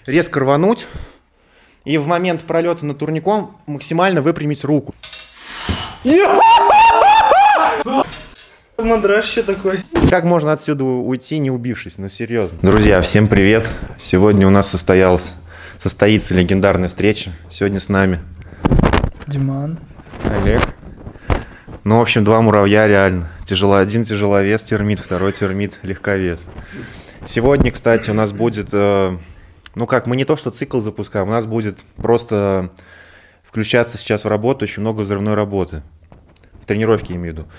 резко рвануть и в момент пролета над турником максимально выпрямить руку. Мандраще такой. Как можно отсюда уйти, не убившись? Ну, серьезно. Друзья, всем привет. Сегодня у нас состоится легендарная встреча. Сегодня с нами Диман. Олег. Ну, в общем, два муравья реально. Один тяжеловес, термит, второй термит, легковес. Сегодня, кстати, у нас будет, мы не то что цикл запускаем, у нас будет просто включаться сейчас в работу очень много взрывной работы. В тренировке, имею в виду.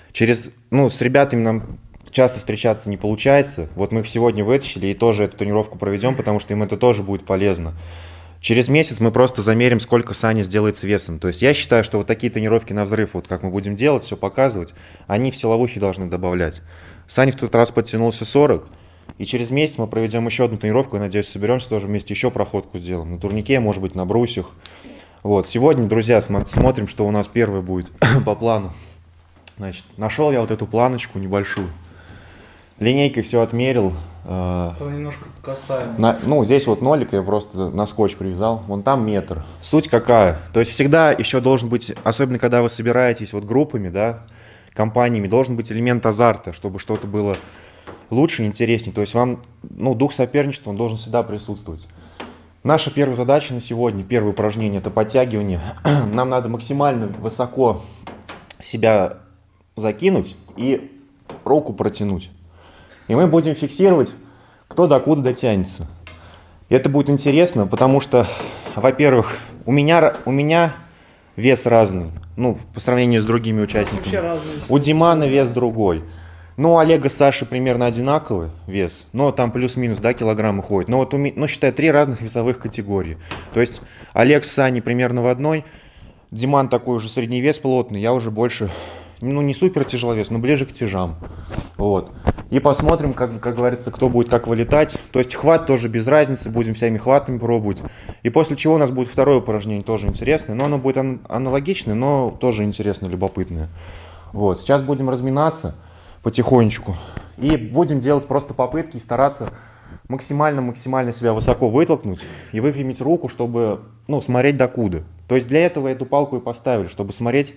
С ребятами нам часто встречаться не получается. Вот мы их сегодня вытащили и тоже эту тренировку проведем, потому что им это тоже будет полезно. Через месяц мы просто замерим, сколько Саня сделает с весом. То есть я считаю, что вот такие тренировки на взрыв, вот как мы будем делать, все показывать, они в силовухе должны добавлять. Саня в тот раз подтянулся 40, и через месяц мы проведем еще одну тренировку, я надеюсь, соберемся тоже вместе, еще проходку сделаем. На турнике, может быть, на брусьях. Вот. Сегодня, друзья, смотрим, что у нас первое будет по плану. Значит, нашел я вот эту планочку небольшую. Линейкой все отмерил. Это немножко касаемо. Здесь вот нолик я просто на скотч привязал. Вон там метр. Суть какая? То есть всегда еще должен быть, особенно когда вы собираетесь вот группами, да, компаниями, должен быть элемент азарта, чтобы что-то было лучше, интереснее. То есть вам, дух соперничества, он должен всегда присутствовать. Наша первая задача на сегодня, первое упражнение, это подтягивание. Нам надо максимально высоко себя закинуть и руку протянуть. И мы будем фиксировать, кто докуда дотянется. И это будет интересно, потому что, во-первых, у меня вес разный, по сравнению с другими участниками. У Димана вес другой. У Олега с Сашей примерно одинаковый вес, но там плюс-минус, килограммы ходят. Но считай, 3 разных весовых категории. То есть Олег с Саней примерно в одной, Диман такой уже средний вес плотный, я уже больше, не супер тяжеловес, но ближе к тяжам. Вот. И посмотрим, как говорится, кто будет как вылетать. То есть хват тоже без разницы, будем всеми хватами пробовать. И после чего у нас будет второе упражнение, тоже интересное. Но оно будет аналогичное, но тоже интересное, любопытное. Вот. Сейчас будем разминаться потихонечку. И будем делать просто попытки и стараться максимально себя высоко вытолкнуть и выпрямить руку, чтобы смотреть докуда. То есть для этого эту палку и поставили, чтобы смотреть,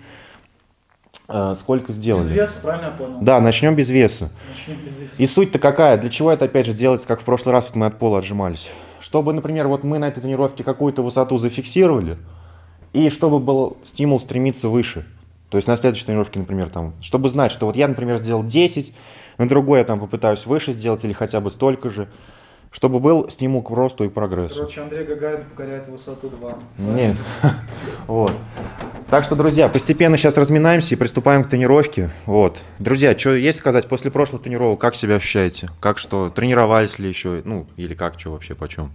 сколько сделали. Без веса, правильно я понял? Да, начнем без веса. И суть-то какая? Для чего это опять же делается, как в прошлый раз мы от пола отжимались? Чтобы, например, мы на этой тренировке какую-то высоту зафиксировали, и чтобы был стимул стремиться выше. То есть на следующей тренировке, например, чтобы знать, что я, например, сделал 10, на другой я попытаюсь выше сделать или хотя бы столько же, чтобы был стимул к росту и прогрессу. Короче, Андрей Гагарин покоряет высоту 2. Нет. Вот. Так что, друзья, постепенно сейчас разминаемся и приступаем к тренировке. Вот. Друзья, что есть сказать после прошлых тренировок, как себя ощущаете? Как что? Тренировались ли еще? Или как, что вообще, почем?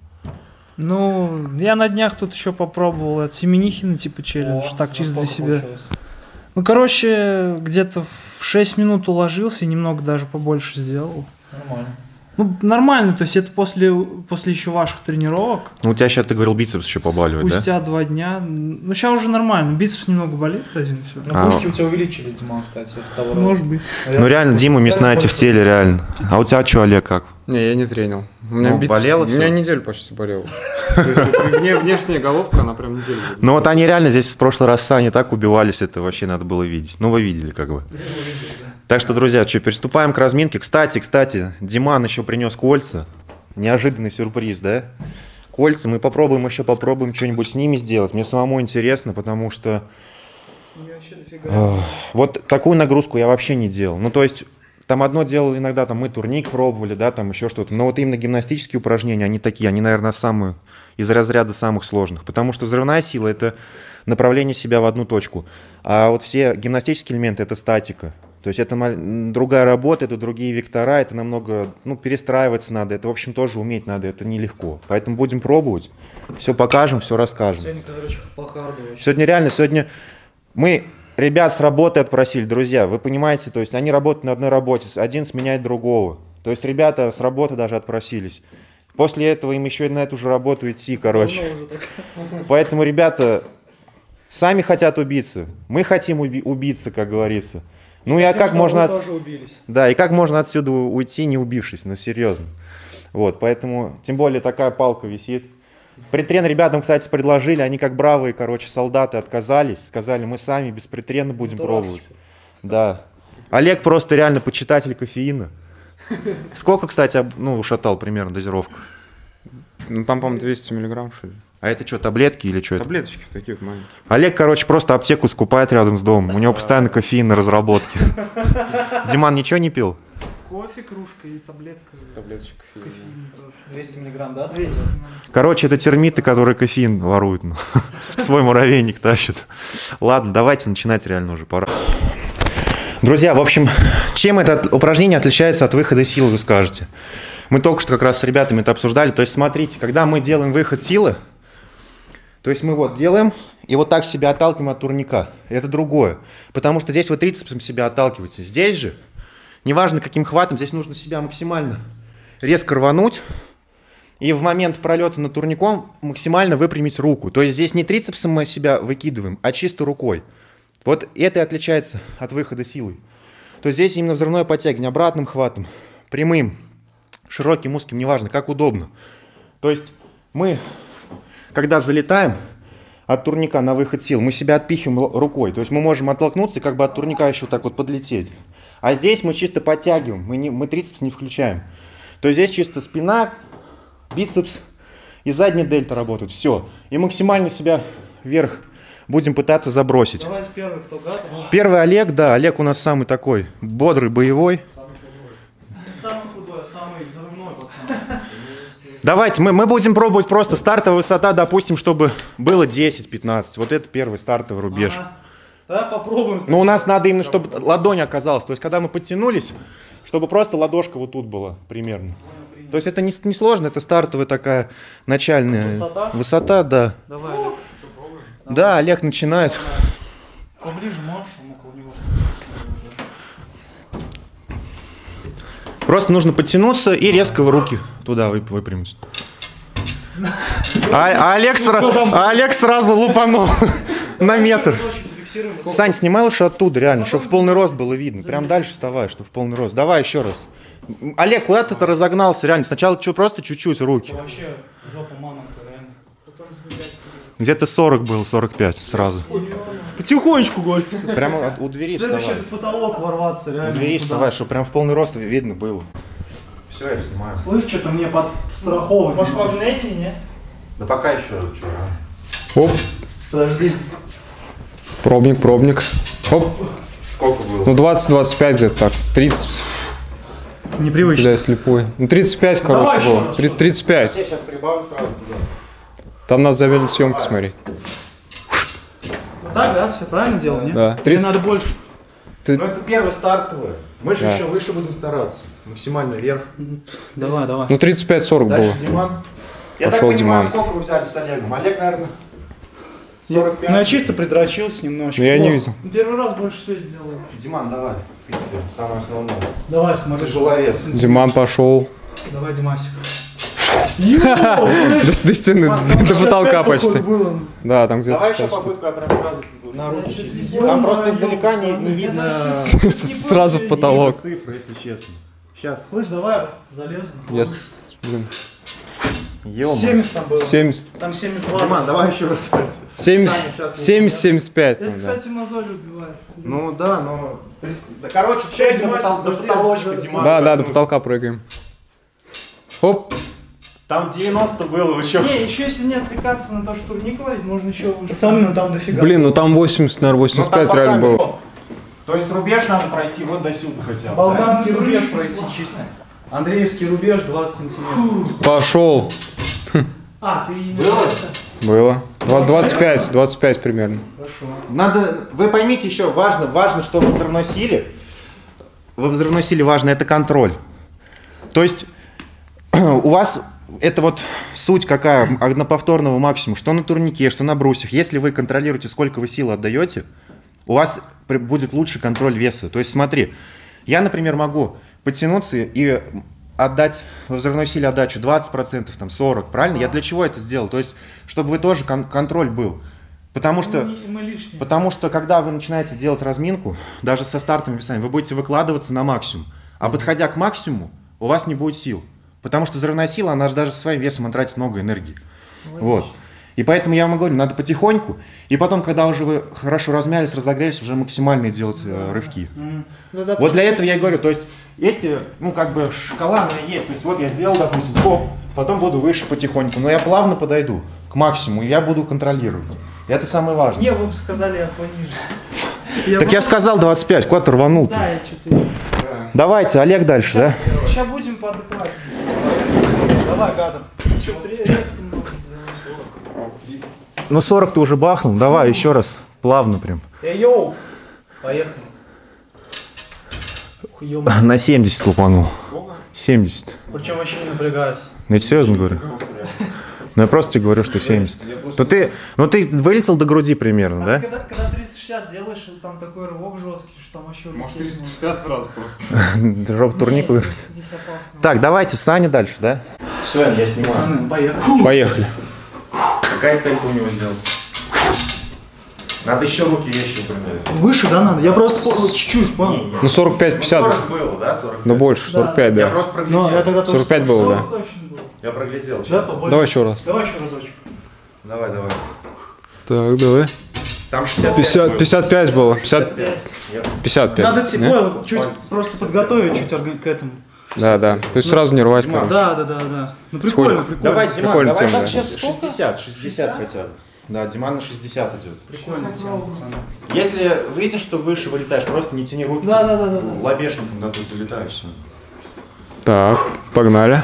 Я на днях тут еще попробовал от Семенихина челлендж, так чисто для себя. Где-то в 6 минут уложился и немного даже побольше сделал. Нормально. Нормально, то есть это после еще ваших тренировок. У тебя сейчас, ты говорил, бицепс еще побаливает, Спустя 2 дня. Сейчас уже нормально, бицепс немного болит, один все. Пушки у тебя увеличились, Дима, кстати. Может быть. Реально, Дима мясная в теле, реально. А у тебя что, Олег, как? Не, я не тренил. У меня бицепс, болело у меня всё? неделю почти болел. Внешняя головка, она прям неделю болела. Они реально здесь в прошлый раз с Саней так убивались, это вообще надо было видеть. Вы видели как бы. Так что, друзья, приступаем к разминке. Кстати, Диман еще принес кольца. Неожиданный сюрприз, да? Кольца. Мы попробуем что-нибудь с ними сделать. Мне самому интересно, потому что вот такую нагрузку я вообще не делал. Одно дело иногда, мы турник пробовали, еще что-то. Но именно гимнастические упражнения, они, наверное, самые из разряда самых сложных. Потому что взрывная сила – это направление себя в одну точку. А вот все гимнастические элементы – это статика. То есть это другая работа, это другие вектора, это намного, перестраиваться надо, это, в общем, тоже уметь надо, это нелегко. Поэтому будем пробовать, все покажем, все расскажем. Сегодня мы ребят с работы отпросили, друзья, вы понимаете, то есть они работают на одной работе, один сменяет другого. То есть ребята с работы даже отпросились. После этого им еще и на эту же работу идти, Поэтому ребята сами хотят убиться, мы хотим убиться, как говорится. И как можно отсюда уйти, не убившись, серьезно. Вот, поэтому, тем более, такая палка висит. Притрен ребятам, кстати, предложили, они как бравые, короче, солдаты отказались, сказали, мы сами без притрена будем пробовать. Да. Олег просто реально почитатель кофеина. Сколько, кстати, ну, ушатал примерно дозировку? Ну там, по-моему, 200 миллиграмм, что ли. А это что, таблетки или что? Таблеточки такие маленькие. Олег, короче, просто аптеку скупает рядом с домом. У него постоянно кофеин на разработке. Диман ничего не пил? Кофе, кружка и таблетка. Таблеточка кофеина. 200 миллиграмм, да? 200. Короче, это термиты, которые кофеин воруют. В свой муравейник тащат. Ладно, давайте начинать реально уже, пора. Друзья, в общем, чем это упражнение отличается от выхода силы, вы скажете? Мы только что как раз с ребятами это обсуждали. То есть, смотрите, когда мы делаем выход силы, то есть мы вот делаем и вот так себя отталкиваем от турника. Это другое. Потому что здесь вы трицепсом себя отталкиваете. Здесь же, неважно каким хватом, здесь нужно себя максимально резко рвануть. И в момент пролета над турником максимально выпрямить руку. То есть здесь не трицепсом мы себя выкидываем, а чисто рукой. Вот это и отличается от выхода силой. То есть здесь именно взрывное подтягивание обратным хватом, прямым, широким, узким, неважно, как удобно. То есть мы, когда залетаем от турника на выход сил, мы себя отпихиваем рукой. То есть мы можем оттолкнуться и как бы от турника еще так вот подлететь. А здесь мы чисто подтягиваем, мы трицепс не включаем. То есть здесь чисто спина, бицепс и задняя дельта работают. Все. И максимально себя вверх будем пытаться забросить. Давайте первый, кто готов. Первый Олег, да, Олег у нас самый такой бодрый, боевой. Самый худой, самый взрывной пацан. Давайте, мы будем пробовать просто стартовая высота, допустим, чтобы было 10-15. Вот это первый стартовый рубеж. Давай попробуем. Но у нас надо именно, чтобы ладонь оказалась. То есть, когда мы подтянулись, чтобы просто ладошка вот тут была примерно. То есть, это не сложно, это стартовая такая начальная высота, да. Давай, Олег. Да, Олег начинает. Поближе можешь, около него. Просто нужно подтянуться и резко руки туда выпрямить. А Олег сразу лупанул на метр. Сань, снимай лучше оттуда, реально, чтобы в полный рост было видно. Прям дальше вставай, чтобы в полный рост. Давай еще раз. Олег, куда ты разогнался, реально? Сначала просто чуть-чуть руки. Вообще жопа маном-то, реально. Где-то 40 было, 45 сразу. Потихонечку, говорю. Прямо у двери вставай. Следующий потолок ворваться, реально. У двери вставай, чтобы прям в полный рост видно было. Все, я снимаю. Слышь, что-то мне подстраховывать. Может, магнитный, нет? Да пока еще раз, что, Оп, Подожди. пробник. Оп. Сколько было? Ну 20-25 где-то так. 30. Непривычно. Да, слепой. Ну 35, короче, давай было. 35. Я сейчас прибавлю сразу туда. Там надо замедлить съемку смотреть. Вот так, да? Все правильно делал, нет? Да. 30... Мне надо больше. Ну это первое стартовое. Мы же Да. еще выше будем стараться. Максимально вверх. Давай. Ну 35-40 Дальше было. Диман. Я Пошел так понимаю, Диман. сколько вы взяли с Олегом? Олег, наверное, 45. Ну я чисто придрочился немножечко. Ну, я не видел. Первый раз больше всего сделал. Диман, давай. Ты теперь самое основное. Давай, смотри. Тяжеловес. Диман пошел. Давай, Димасик. До стены, до потолка почти. Да, там где-то. Давай еще попытку, я прям сразу на руки чисто. Там просто издалека не видно Сразу в потолок. цифры, если честно. Сейчас. Слышь, давай залезу. Блин. Ё-моё. 70 там было. 70. Там 72. Диман, давай еще раз. 70-75. Это, кстати, мозоль убивает. Ну да, но... Да, короче, чай до потолочка, Диман. Да, до потолка прыгаем. Оп. Там 90 было, вы что? Не, еще если не отвлекаться на то, что турник лазить, можно еще выше. Пацаны, ну там дофига. Блин, ну там 80, наверное, 85 реально было. То есть рубеж надо пройти вот до сюда хотя бы. Балканский рубеж пройти чисто. Андреевский рубеж 20 сантиметров. Пошел. А, ты именно Было. 25 примерно. Хорошо. Надо, вы поймите еще, важно, что во взрывной силе важно это контроль. То есть у вас это вот суть какая одноповторного максимума, что на турнике, что на брусьях. Если вы контролируете, сколько вы силы отдаете, у вас будет лучший контроль веса. То есть смотри, я, например, могу подтянуться и отдать во взрывной силе отдачу 20%, там 40%, правильно? Я для чего это сделал? То есть, чтобы вы тоже контроль был. Потому что когда вы начинаете делать разминку, даже со стартовыми весами, вы будете выкладываться на максимум. А подходя к максимуму, у вас не будет сил. Потому что взрывная сила, она же даже своим весом тратит много энергии. Вот. И поэтому я вам говорю, надо потихоньку. И потом, когда уже вы хорошо размялись, разогрелись, уже максимальные делать рывки. Вот для этого я и говорю, то есть эти, ну как бы шкала она есть. То есть вот я сделал, допустим, хоп, потом буду выше потихоньку. Но я плавно подойду к максимуму, и я буду контролировать. И это самое важное. Не, вы бы сказали, я пониже. Так я сказал 25, куда ты рванул-то? Да, я что-то... Давайте, Олег дальше, да? Сейчас будем поадекватнее. Давай, Гатов. Что-то резко много сделаем. Ну 40 ты уже бахнул, давай еще раз, плавно прям. Йоу! Поехали. На 70 лупанул. 70. Причем вообще не напрягаюсь. Я тебе серьезно говорю. Ну я просто тебе говорю, что 70. Ты вылетел до груди примерно, да? Когда 360 делаешь, там такой рывок жесткий, что там вообще... Может 360 сразу просто. Турник выиграть. Так, давайте, Саня дальше, да? Все, я снимаю. Пацаны, поехали. Поехали. Какая цель у него сделать? Надо еще руки вещи выпрямлять. Выше, да, надо? Я просто чуть-чуть, понял? Ну 45-50. 40 было, да? 45? Да больше, 45, да. Я просто проглядел. Ну, я тогда 45 было, да. Я проглядел. Да, честно. Давай еще раз. Давай еще разочек. Давай. Так, давай. Там 65 50, было. 55 было. 55. Надо Не? тепло чуть просто подготовить чуть к этому. Да. То есть сразу не рвать. Дима, прям. Да. Ну прикольно, прикольно. Давай, Диман, Прикольная давай тема, сейчас 60 хотя бы. Да, Диман на 60 идет. Прикольная тема, пацаны. Если видишь, что выше вылетаешь, просто не тяни руки. Да. Лобешником да, тут долетаешь. Все. Так, погнали.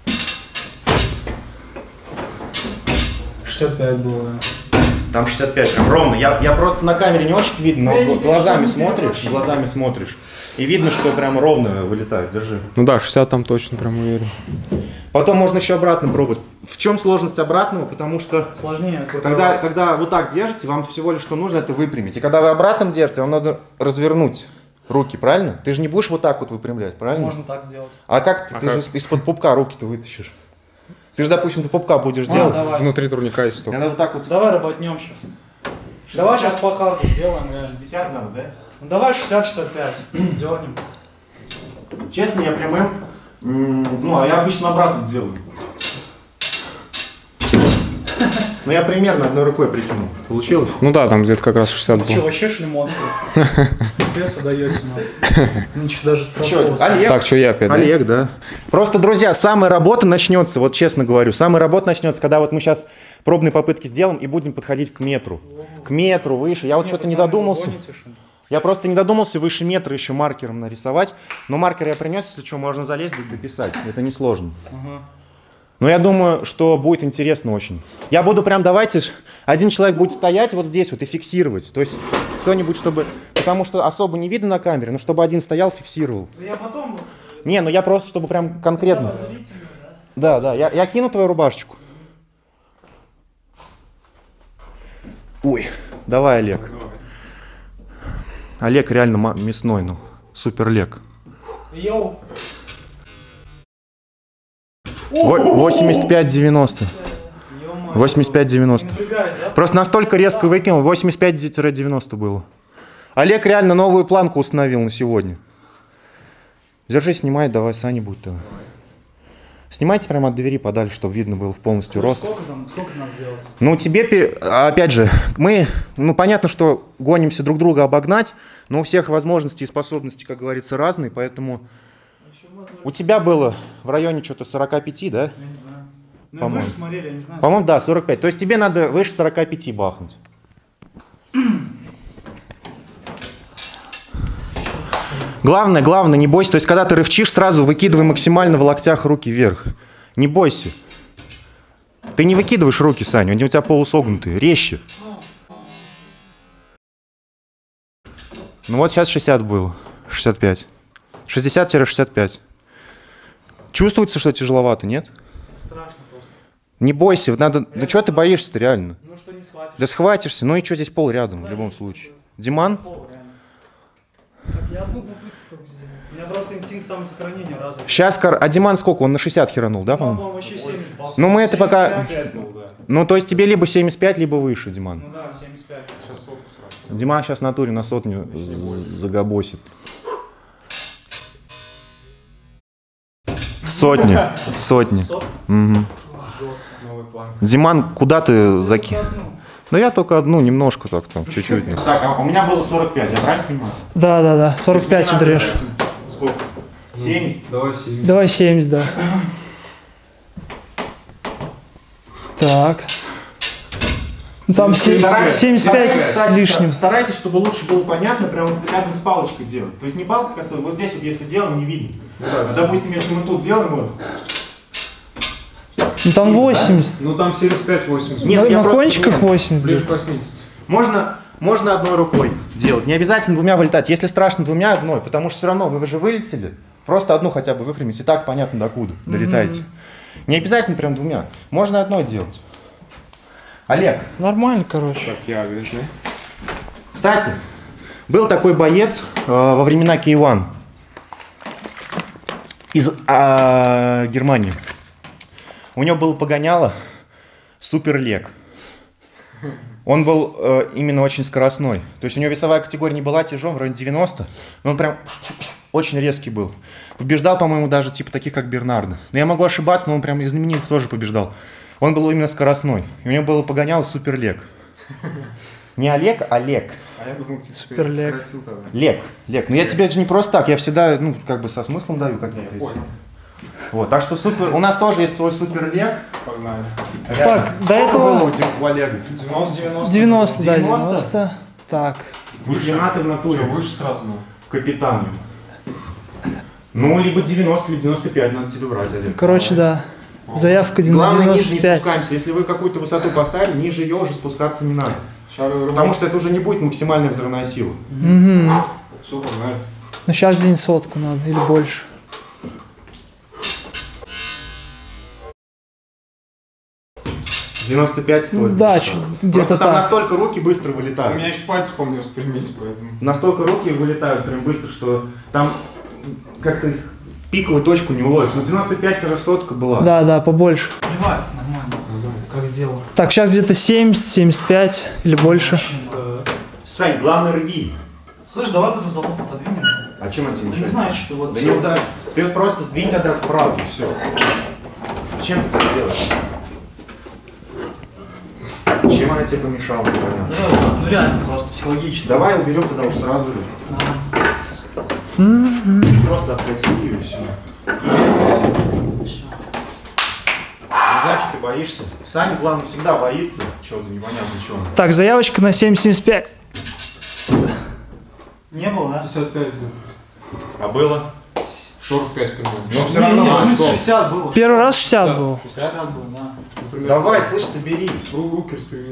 65 было. Там 65, прям ровно. Я просто на камере не очень видно, но глазами смотришь. И видно, что прям ровно вылетает. Держи. Ну да, 60 там точно прям уверен. Потом можно еще обратно пробовать. В чем сложность обратного? Потому что Сложнее. когда вы так держите, вам всего лишь что нужно это выпрямить. И когда вы обратным держите, вам надо развернуть руки, правильно? Ты же не будешь вот так вот выпрямлять, правильно? Можно так сделать. А как ты же из-под пупка руки-то вытащишь? Ты же, допустим, до пупка будешь делать. Давай. Внутри турника есть только. Надо вот так вот. Давай работнем сейчас. Давай сейчас по харду сделаем. 60 надо, да? Ну давай 60-65. Дернем. Честно, я прямым. Ну, а я обычно обратно делаю. Ну, я примерно одной рукой прикинул. Получилось? Ну да, там где-то как раз 60 Что, было. вообще шлемонство? Веса даете нам. Ничего даже страшного. Олег? Так, что я опять, да? Олег, да. Просто, друзья, самая работа начнется, вот честно говорю, самая работа начнется, когда вот мы сейчас пробные попытки сделаем и будем подходить к метру. К метру, выше. Я вот что-то не додумался. Я просто не додумался выше метра еще маркером нарисовать. Но маркер я принес, если что, можно залезть и дописать. Это несложно. Но я думаю, что будет интересно очень. Я буду прям, давайте, один человек будет стоять вот здесь вот и фиксировать. То есть кто-нибудь, чтобы... Потому что особо не видно на камере, но чтобы один стоял, фиксировал. Я потом... Не, ну я просто, чтобы прям конкретно... Да, я кину твою рубашечку. Ой, давай, Олег. Олег реально мясной, ну, супер Олег. Йоу. 85-90. 85-90. Просто настолько резко выкинул, 85-90 было. Олег реально новую планку установил на сегодня. Держи, снимай, давай, Саня будет тогда. Снимайте прямо от двери подальше, чтобы видно было полностью рост. Сколько надо сделать? Ну, тебе, опять же, мы, ну, понятно, что гонимся друг друга обогнать, но у всех возможности и способности, как говорится, разные, поэтому у тебя было в районе что-то 45, да? Я не знаю. Ну, я выше смотрели, я не знаю. По-моему, да, 45. То есть тебе надо выше 45 бахнуть. Главное, не бойся. То есть, когда ты рывчишь, сразу выкидывай максимально в локтях руки вверх. Не бойся. Ты не выкидываешь руки, Саня, они у тебя полусогнутые. Резче. Ну вот сейчас 60 было. 65. 60-65. Чувствуется, что тяжеловато, нет? Страшно просто. Не бойся, надо... Да чего ты боишься-то реально? Ну что не схватишь? Да схватишься, ну и что, здесь пол рядом в любом случае. Диман? Так, я одну попытку только сделал. У меня просто инстинкт самосохранения разом. Сейчас, а Диман сколько? Он на 60 херанул, да, по-моему? По-моему, вообще 70 баллов. Ну мы это пока... 75 был, да. Ну то есть тебе либо 75, либо выше, Диман. Ну да, 75. Сейчас сотку сразу. Диман сейчас в натуре на сотню загобосит. Сотни. Сотни. Угу. Диман, куда ты закинул? Ну я только одну, немножко так там, чуть-чуть. Так, а у меня было 45, я правильно понимаю? Да, 45 удрешь. Сколько? 70? Давай 70. Давай 70, да. Так. Ну, там 75 с лишним. Старайтесь, чтобы лучше было понятно, прям рядом с палочкой делать. То есть не палка, а вот здесь вот если делаем, не видно. Допустим, если мы тут делаем вот. Ну там 80. Ну там 75-80. Нет, на кончиках 80. Ближе к 80. Можно одной рукой делать. Не обязательно двумя вылетать. Если страшно, двумя одной, потому что все равно вы же вылетели. Просто одну хотя бы выпрямите. И так понятно, докуда долетаете. Не обязательно прям двумя. Можно одной делать. Олег. Нормально, короче. Так, я вижу. Кстати, был такой боец во времена K1 из Германии. У него было погоняло Суперлег. Он был именно очень скоростной. То есть у него весовая категория не была тяжелой, вроде 90, но он прям очень резкий был. Побеждал, по-моему, даже типа таких, как Бернардо. Но я могу ошибаться, но он прям из знаменитых тоже побеждал. Он был именно скоростной. И у него было погоняло Суперлег. Не Олег, а Лег. А я думал, типа, Суперлег. Лег. Но я тебе же не просто так, я всегда, ну, как бы со смыслом даю какие-то эти. Вот, так что супер. У нас тоже есть свой Суперлег. Погнали. Так, до этого было у Олега? 90, да, 90. Так. Чемпионаты в натуре. Что, выше сразу? Капитану. Ну, либо 90, либо 95, надо тебе брать, Олег. Короче, да. Заявка на Главное, ниже не 95. спускаемся. Если вы какую-то высоту поставили, ниже ее уже спускаться не надо. Потому что это уже не будет максимальная взрывная сила. Угу. Все, погнали. Ну сейчас день сотку надо, или больше. — 95 стоит. Да, где-то просто там так. настолько руки быстро У вылетают. меня еще пальцы, помню, распрямились, поэтому. Настолько руки вылетают прям быстро, что там как-то пиковую точку не уловишь. Ну 95-100 была. Да, побольше. Плевать, нормально. Как сделал. Так, сейчас где-то 70, 75 или больше. Сань, главное рви. Слышь, давай эту залупу отодвинем. А чем это Не мешает? знаю, что вот. Да не ударь. Ты вот просто сдвинь тогда вправо и все. Зачем ты так делаешь? Чем она тебе помешала, непонятно. Ну реально, просто психологически. Давай уберем тогда уж сразу. Просто обходи и все. Значит, ты боишься. Саня, главное, всегда боится чего-то непонятно чего. Так, заявочка на 7,75. Не было, да? 55 где-то. А было? 45 примерно. Но все равно Не, в надо. смысле 60 было. Первый раз 60 был. 60 было, да. Например, Давай, слышь, соберись. руки распрямили.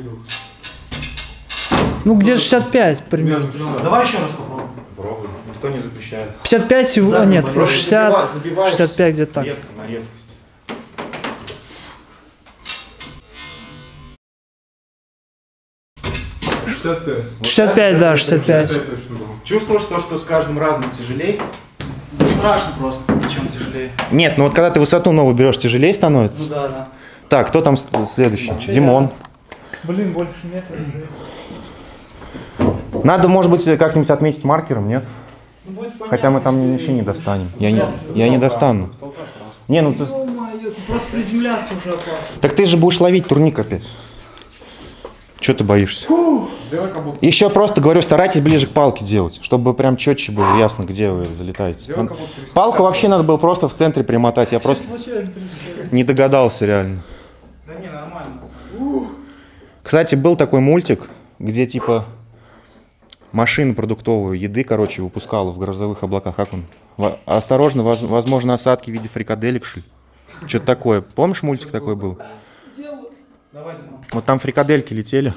Ну, где-то 65 примерно. Давай еще раз попробуем. Пробуй. Никто не запрещает. 55 всего, а нет, Просто 60, забиваешь 65 где-то так. резко, на резкость. — 65. 65, да, 65. 65 точно было. Чувствуешь то, что с каждым разом тяжелее? Страшно просто, чем тяжелее. Нет, ну вот когда ты высоту новую берешь, тяжелее становится. Ну да. Так, кто там следующий? Димон. Блин, больше метра уже. Надо, может быть, как-нибудь отметить маркером, нет? Ну, будет понятно, Хотя мы там вообще не достанем. Я не достану. Не, ну ты... Ё-моё, ты просто приземляться уже опасно. Так ты же будешь ловить турник опять. Чего ты боишься? Сделай как будто. Еще просто говорю, старайтесь ближе к палке делать, чтобы прям четче было ясно, где вы залетаете. Сделай как будто 300. Палку вообще надо было просто в центре примотать. Я просто Случайно прилетело. не догадался реально. Да не, нормально. на самом деле. Кстати, был такой мультик, где типа машину продуктовую еды, короче, выпускала в грозовых облаках. Как он? Осторожно, возможно, осадки в виде фрикаделек, что ли? Что-то такое. Помнишь, мультик такой был? Давай, Димон. Вот там фрикадельки летели.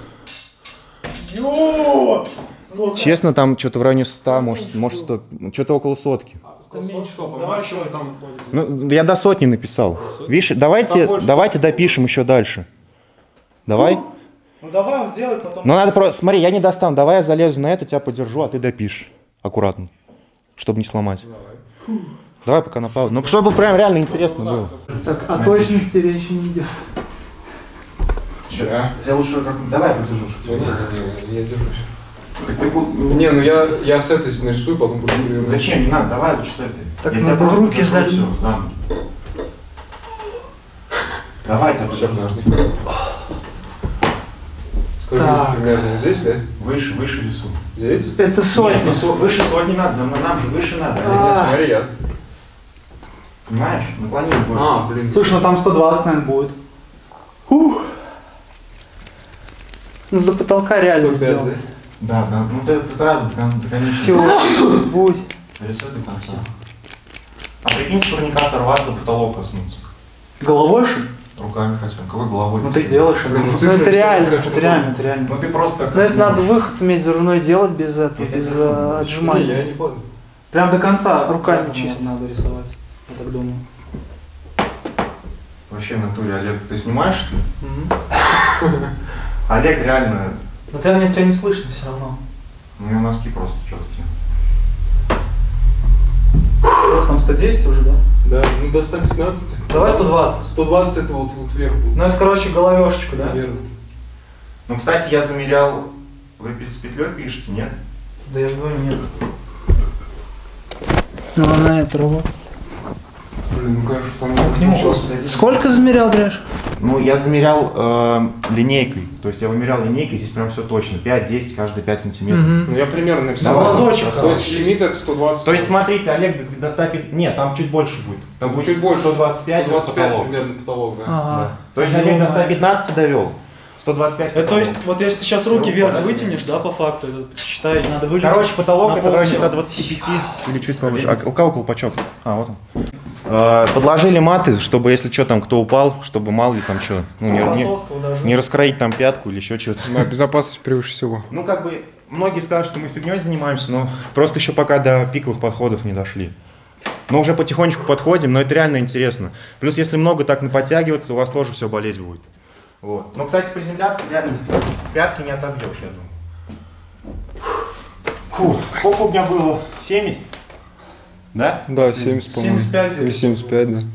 Ё! Честно, там что-то в районе 100, может 100, что-то около сотки. Давай еще там. Ну, я до сотни написал. Видишь, давайте допишем еще дальше. Давай. Ну давай сделай потом. Ну надо просто, смотри, я не достану. Давай я залезу на эту, тебя подержу, а ты допишешь. Аккуратно. Чтобы не сломать. Давай пока на паузу. Ну, чтобы прям реально интересно было. Так, о точности речи не идет. Да. Тебе лучше давай подержу. Не, я держусь. Не, ну я с этой нарисую, потом буду перевернуть. Зачем? Не надо, давай лучше с этой. Так Я надо тебя в просто руки подержу, залить. всё, да. Давайте. Сейчас, подожди. Сколько Так. примерно здесь, да? Выше рису. Здесь? Это сотня. Нет, ну, выше сотни надо, нам же выше надо. Нет, смотри, я. Понимаешь? Наклонение будет. Блин. Слушай, ну там 120, наверное, будет. Ух. Ну до потолка реально 105, сделать. да? Да, ну ты сразу до конечного. Всего будет. Рисуй до конца. А прикинь, с турника сорваться, потолок коснуться. Головой что ли? Руками хотя бы. Какой головой? Ну ты сделаешь. Блин, Ну цифры это реально, всё, это реально, это реально. Ну ты просто как. Но это надо выход уметь взрывной делать без этого, Я без тебе говорю. Не, отжимания. я не понял. Прям до конца. Руками Прям чисто. надо рисовать. Я так думаю. Вообще в натуре, Олег, ты снимаешь что ли? Олег реально. Но тебя не слышно все равно. У него носки просто четкие. Вот там 110 уже, да? Да, ну до 115. Давай 120. 120 это вот вверх будет. Ну это, короче, головешечка, да? Примерно. Ну, кстати, я замерял. Вы с петлей пишете, нет? Да я же говорю, нет. Ну она это работает. Блин, ну конечно, там... К нему просто подойди. Сколько замерял, Дряж? Ну, я замерял линейкой. То есть я вымерял линейкой, здесь прям все точно. 5-10, каждые 5 сантиметров. Ну я примерно написал. Давай, глазочек, То есть короче. лимит это 120. То есть, смотрите, Олег до 105... Нет, там чуть больше будет. Там будет чуть больше. 125, 125 потолок. примерно потолок, да. Ага. Да. То есть Олег до 115 довел. 125 Это, то потолок. есть, вот если ты сейчас руки вверх вытянешь, да, по факту, это, считай, надо вылезть. Короче, потолок на это в районе полтела. 125 или чуть повыше. А у кого колпачок? А, вот он. Подложили маты, чтобы если что там кто упал, чтобы мало ли там что, ну, Философского даже. не раскроить там пятку или еще что-то. Безопасность превыше всего. Ну, как бы, многие скажут, что мы фигней занимаемся, но просто еще пока до пиковых подходов не дошли. Но уже потихонечку подходим, но это реально интересно. Плюс, если много так наподтягиваться, у вас тоже все болеть будет. Вот. Но, кстати, приземляться реально пятки не отобьешь, я думаю. Фу, сколько у меня было? 70? Да? Да, 70, по-моему. 75 где-то. Или 75, да.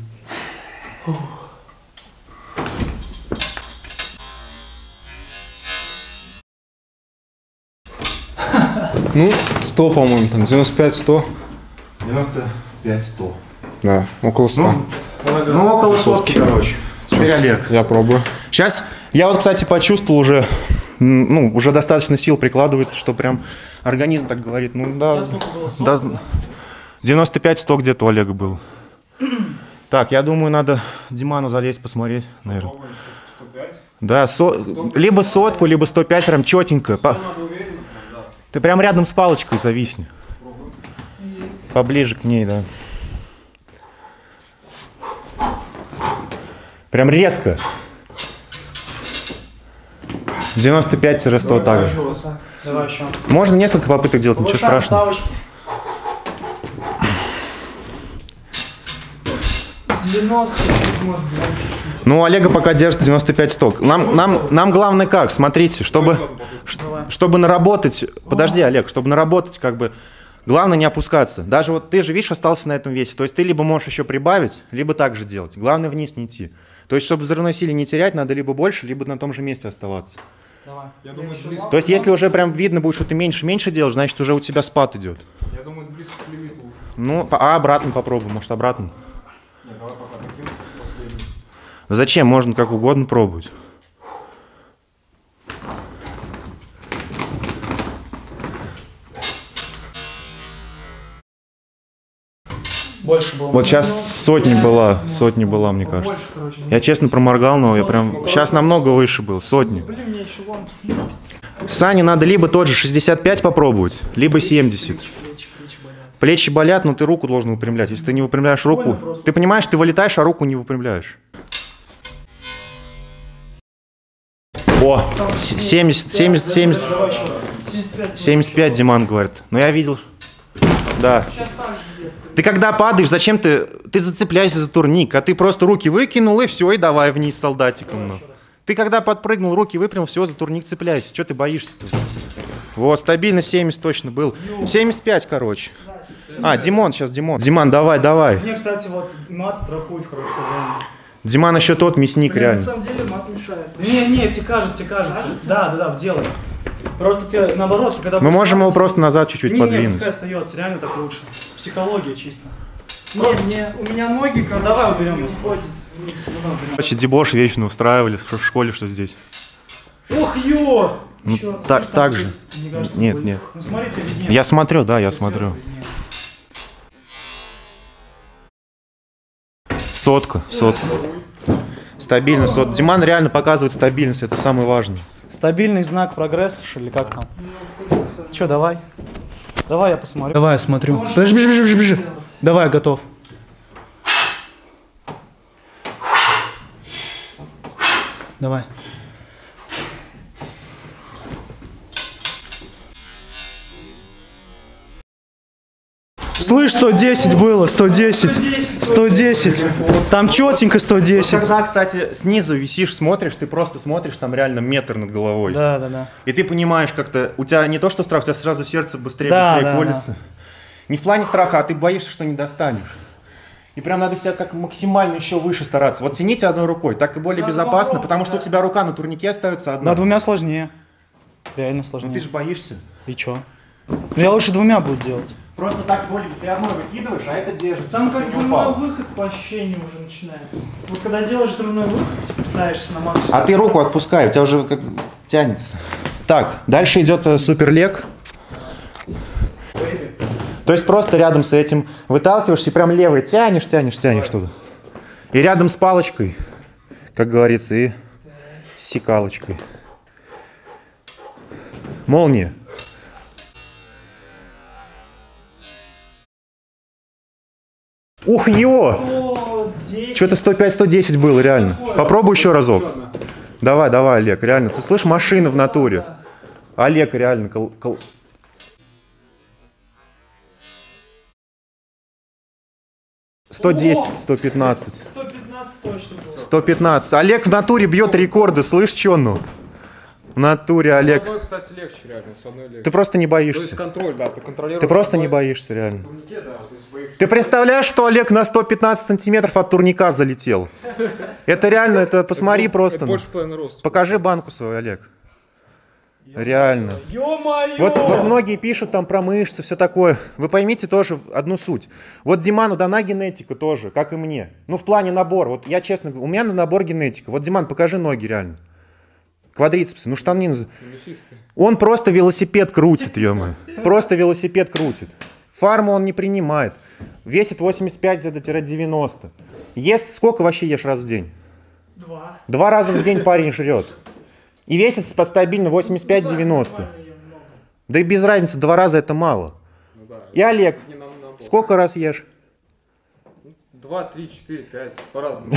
Ну, 100, по-моему, там, 95-100. 95-100. Да, около 100. Ну, около сотки, короче. Теперь Олег. Я пробую. Сейчас, я вот, кстати, почувствовал уже, ну, уже достаточно сил прикладывается, что прям организм так говорит, ну да, да 95-100 где-то у Олега был. Так, я думаю, надо Диману залезть посмотреть, наверное. Да, либо сотку, либо 105, прям четенько. Ты прям рядом с палочкой зависни. Поближе к ней, да. Прям резко. 95-100 так же. Давай еще. Можно несколько попыток делать, ничего страшного. 90, чуть, может быть, чуть-чуть. Ну, у Олега пока держит 95-100. Нам главное как? Смотрите, чтобы наработать... Подожди, Олег, чтобы наработать, как бы... Главное не опускаться. Даже вот ты же, видишь, остался на этом весе. То есть ты либо можешь еще прибавить, либо так же делать. Главное вниз не идти. То есть, чтобы взрывной силе не терять, надо либо больше, либо на том же месте оставаться. Давай. Я думаю, близко. То есть, если уже прям видно будет, что ты меньше делаешь, значит, уже у тебя спад идет. Я думаю, близко к лимиту уже. Ну, а обратно попробуй, может, обратно. Нет, давай пока таким последним. Зачем? Можно как угодно пробовать. Больше было. Вот сейчас сотни была, мне кажется. Больше, короче. Я честно проморгал, но я прям... Сейчас намного выше был, сотни. Блин, мне еще лампу слепит. Сане надо либо тот же 65 попробовать, либо 70. Плечи болят. Плечи болят, но ты руку должен выпрямлять. Если ты не выпрямляешь руку... Больно просто. Ты понимаешь, ты вылетаешь, а руку не выпрямляешь. О, 70, Давай еще раз. 75. 75, Диман говорит. Но я видел... Да. Сейчас так же где-то. Ты когда падаешь, зачем ты зацепляешься за турник, а ты просто руки выкинул и все, и давай вниз солдатиком. Ну. Ты когда подпрыгнул, руки выпрямил, все, за турник цепляйся. Что ты боишься-то? Вот, стабильно 70 точно был. 75, короче. А, Димон, сейчас Димон. Диман, давай. Мне, кстати, вот мат страхует хорошо, реально. Диман еще тот мясник, Блин, на реально. самом деле мат мешает. Не, тебе кажется. Да, делай. Просто тебе наоборот, когда... Мы можем его просто назад чуть-чуть Не, подвинуть. пускай остается, реально так лучше. Психология чисто. Не, у меня ноги, короче, давай уберем не его. уходят. Короче, дебош вечно устраивали, что в школе, что здесь. Ох, ё! Ну, Чё, так, слышь, там так стоит, же. мне кажется, Нет, будет. нет. Ну смотрите, виднее. Я смотрю, да, я смотрю. Сотка. Стабильно, сотка. Диман реально показывает стабильность, это самое важное. Стабильный знак прогресса, что ли, как там? Чё, давай. Давай я посмотрю. Давай я смотрю. Бежи. Давай, готов. Давай. Слышь, 110 было, 110. Там четенько 110. Когда, кстати, снизу висишь, смотришь, ты просто смотришь, там реально метр над головой. Да. И ты понимаешь, как-то, у тебя не то что страх, у тебя сразу сердце быстрее колется. Да. Не в плане страха, а ты боишься, что не достанешь. И прям надо себя как максимально еще выше стараться. Вот тяните одной рукой, так и более безопасно, потому что у тебя рука на турнике остается одна. На двумя сложнее. Реально сложнее. Ну ты же боишься. И чё? Я лучше двумя буду делать. Просто так более, ты одной выкидываешь, а это держится. Там как взрывной выход по ощущению уже начинается. Вот когда делаешь взрывной выход, типа пытаешься на максимум. А ты руку отпускай, у тебя уже как тянется. Так, дальше идет суперлег. То есть просто рядом с этим выталкиваешься и прям левой тянешь туда. И рядом с палочкой, как говорится, и с секалочкой. Молния. Ух, ё! Что-то 105-110 было, реально. Попробуй еще разок. Давай, Олег, реально. Ты слышишь, машина в натуре. Олег, реально. 110, 115. 115 точно было. 115. Олег в натуре бьет рекорды, слышь, чё ну? В натуре, Олег. С одной, кстати, легче реально, с одной легче. Ты просто не То боишься. есть контроль, да, ты контролируешь. Ты просто не боишься, реально. турнике, да, то есть боишься. Ты представляешь, что Олег на 115 сантиметров от турника залетел? Это реально, это посмотри просто. Это больше половины роста. Покажи банку свою, Олег. Реально. Ё-моё! Вот многие пишут там про мышцы, все такое. Вы поймите тоже одну суть. Вот Диману дана генетика тоже, как и мне. Ну, в плане набора. Вот я честно говорю, у меня набор генетика. Вот, Диман, покажи ноги реально. Квадрицепсы, ну штанины. Он просто велосипед крутит, ё-моё. Просто велосипед крутит. Фарму он не принимает. Весит 85-90. Ест, сколько вообще ешь раз в день? 2. 2 раза в день парень жрет. И весит стабильно 85-90. Да и без разницы, 2 раза это мало. Ну, да, и Олег, сколько раз ешь? 2, 3, 4, 5, по-разному.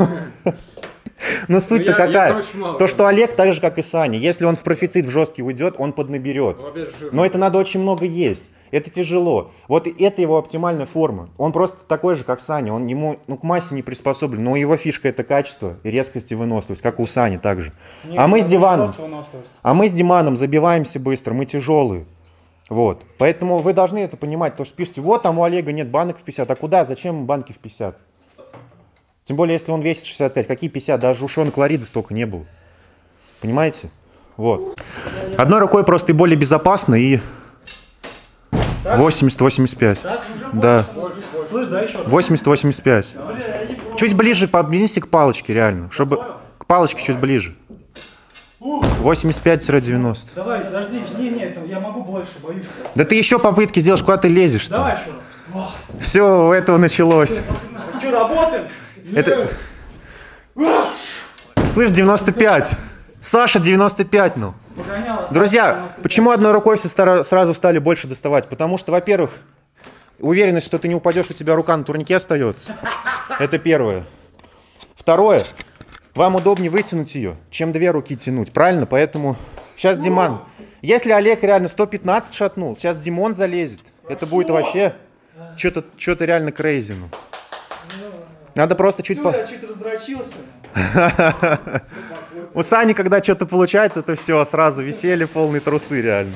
Но суть-то какая? короче, мало, то, что Олег так же, как и Саня, если он в профицит в жесткий уйдет, он поднаберет. Но это надо очень много есть. Это тяжело. Вот это его оптимальная форма. Он просто такой же, как Саня. Он ему к массе не приспособлен. Но его фишка — это качество и резкость и выносливость, как у Сани также. А мы с Диманом забиваемся быстро, мы тяжелые. Вот. Поэтому вы должны это понимать. Потому что пишите, вот там у Олега нет банок в 50. А куда? Зачем банки в 50? Тем более, если он весит 65. Какие 50? Даже у Шона Кларида столько не было. Понимаете? Вот. Одной рукой просто и более безопасно, и 80-85. Да. Слышь, да, еще? 80-85. Чуть ближе подвинься к палочке, реально. Чтобы к палочке чуть ближе. 85-90. Давай, подожди. Не, я могу больше, боюсь. Да ты еще попытки сделаешь, куда ты лезешь. Давай еще раз. Все, у этого началось. Что, работаем? Это... Слышь, 95. Саша, 95, ну. Друзья, почему одной рукой все сразу стали больше доставать? Потому что, во-первых, уверенность, что ты не упадешь, у тебя рука на турнике остается. Это первое. Второе, вам удобнее вытянуть ее, чем 2 руки тянуть, правильно? Поэтому сейчас Диман. Если Олег реально 115 шатнул, сейчас Димон залезет. Это будет вообще что-то реально крейзи. Ну. Надо просто чуть по... Я чуть раздрочился. У Сани, когда что-то получается, то все, сразу веселье, полные трусы, реально.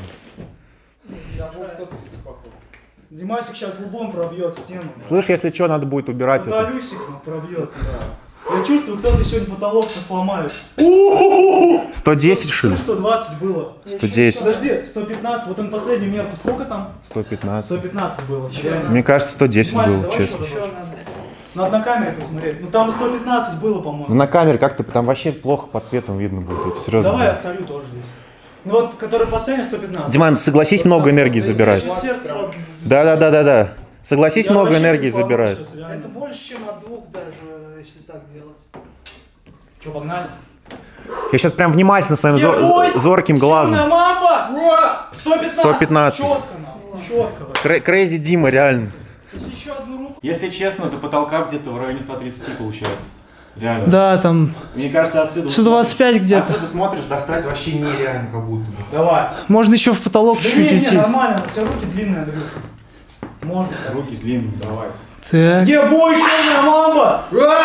Димасик сейчас лбом пробьет стену. Слышь, если что, надо будет убирать это. Люсик пробьет. Я чувствую, кто-то сегодня потолок-то сломает. 110, что ли? 120 было. 110. Подожди, 115, вот он последнюю мерку, сколько там? 115. 115 было. Мне кажется, 110 было, честно. Надо на камере посмотреть. Ну там 115 было, по-моему. На камере как-то там вообще плохо по цветам видно будет. Это серьезно. Давай я солю тоже здесь. Ну вот, который последний 115. Диман, согласись, много энергии забирает. Да. Согласись, много энергии забирает. Это больше, чем от 2 даже, если так делать. Че, погнали? Я сейчас прям внимательно своим зорким глазом. Мама! 115. Четко. Крейзи Дима, реально. Если еще одну руку. Если честно, до потолка где-то в районе 130 получается. Реально. Да, там Мне кажется, отсюда... 125 где-то. Отсюда смотришь, достать вообще нереально как будто бы. Давай. Можно еще в потолок чуть-чуть Не, уйти. нормально, у тебя руки длинные, Андрюша. Можно. Руки длинные, давай. Так. Ебой, что мама!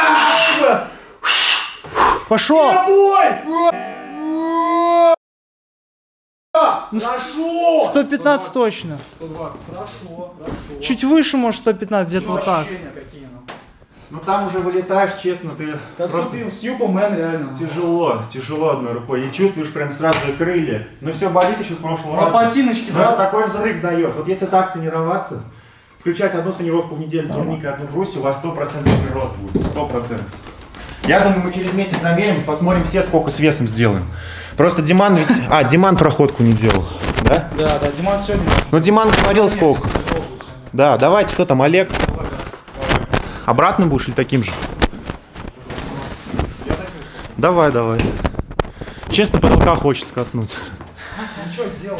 Пошел! Ебой! Хорошо! 115 точно. 120, хорошо. Чуть выше, может, 115, где-то вот так. Ощущения какие, ну? Ну там уже вылетаешь, честно, ты Как просто... Сьюпермен, реально. Тяжело одной рукой. И чувствуешь прям сразу крылья. Но все болит еще с прошлого раза. Ботиночки, Но это да? такой взрыв дает. Вот если так тренироваться, включать одну тренировку в неделю, турник и одну брусья, у вас 100% прирост будет. 100%. Я думаю, мы через месяц замерим, посмотрим все, сколько с весом сделаем. Просто Диман ведь... Диман проходку не делал, да? Да, Диман сегодня. Ну, Диман говорил сколько. Да, давайте, кто там, Олег? Обратно будешь или таким же? Давай. Честно, потолка хочется коснуть. Ну что сделал?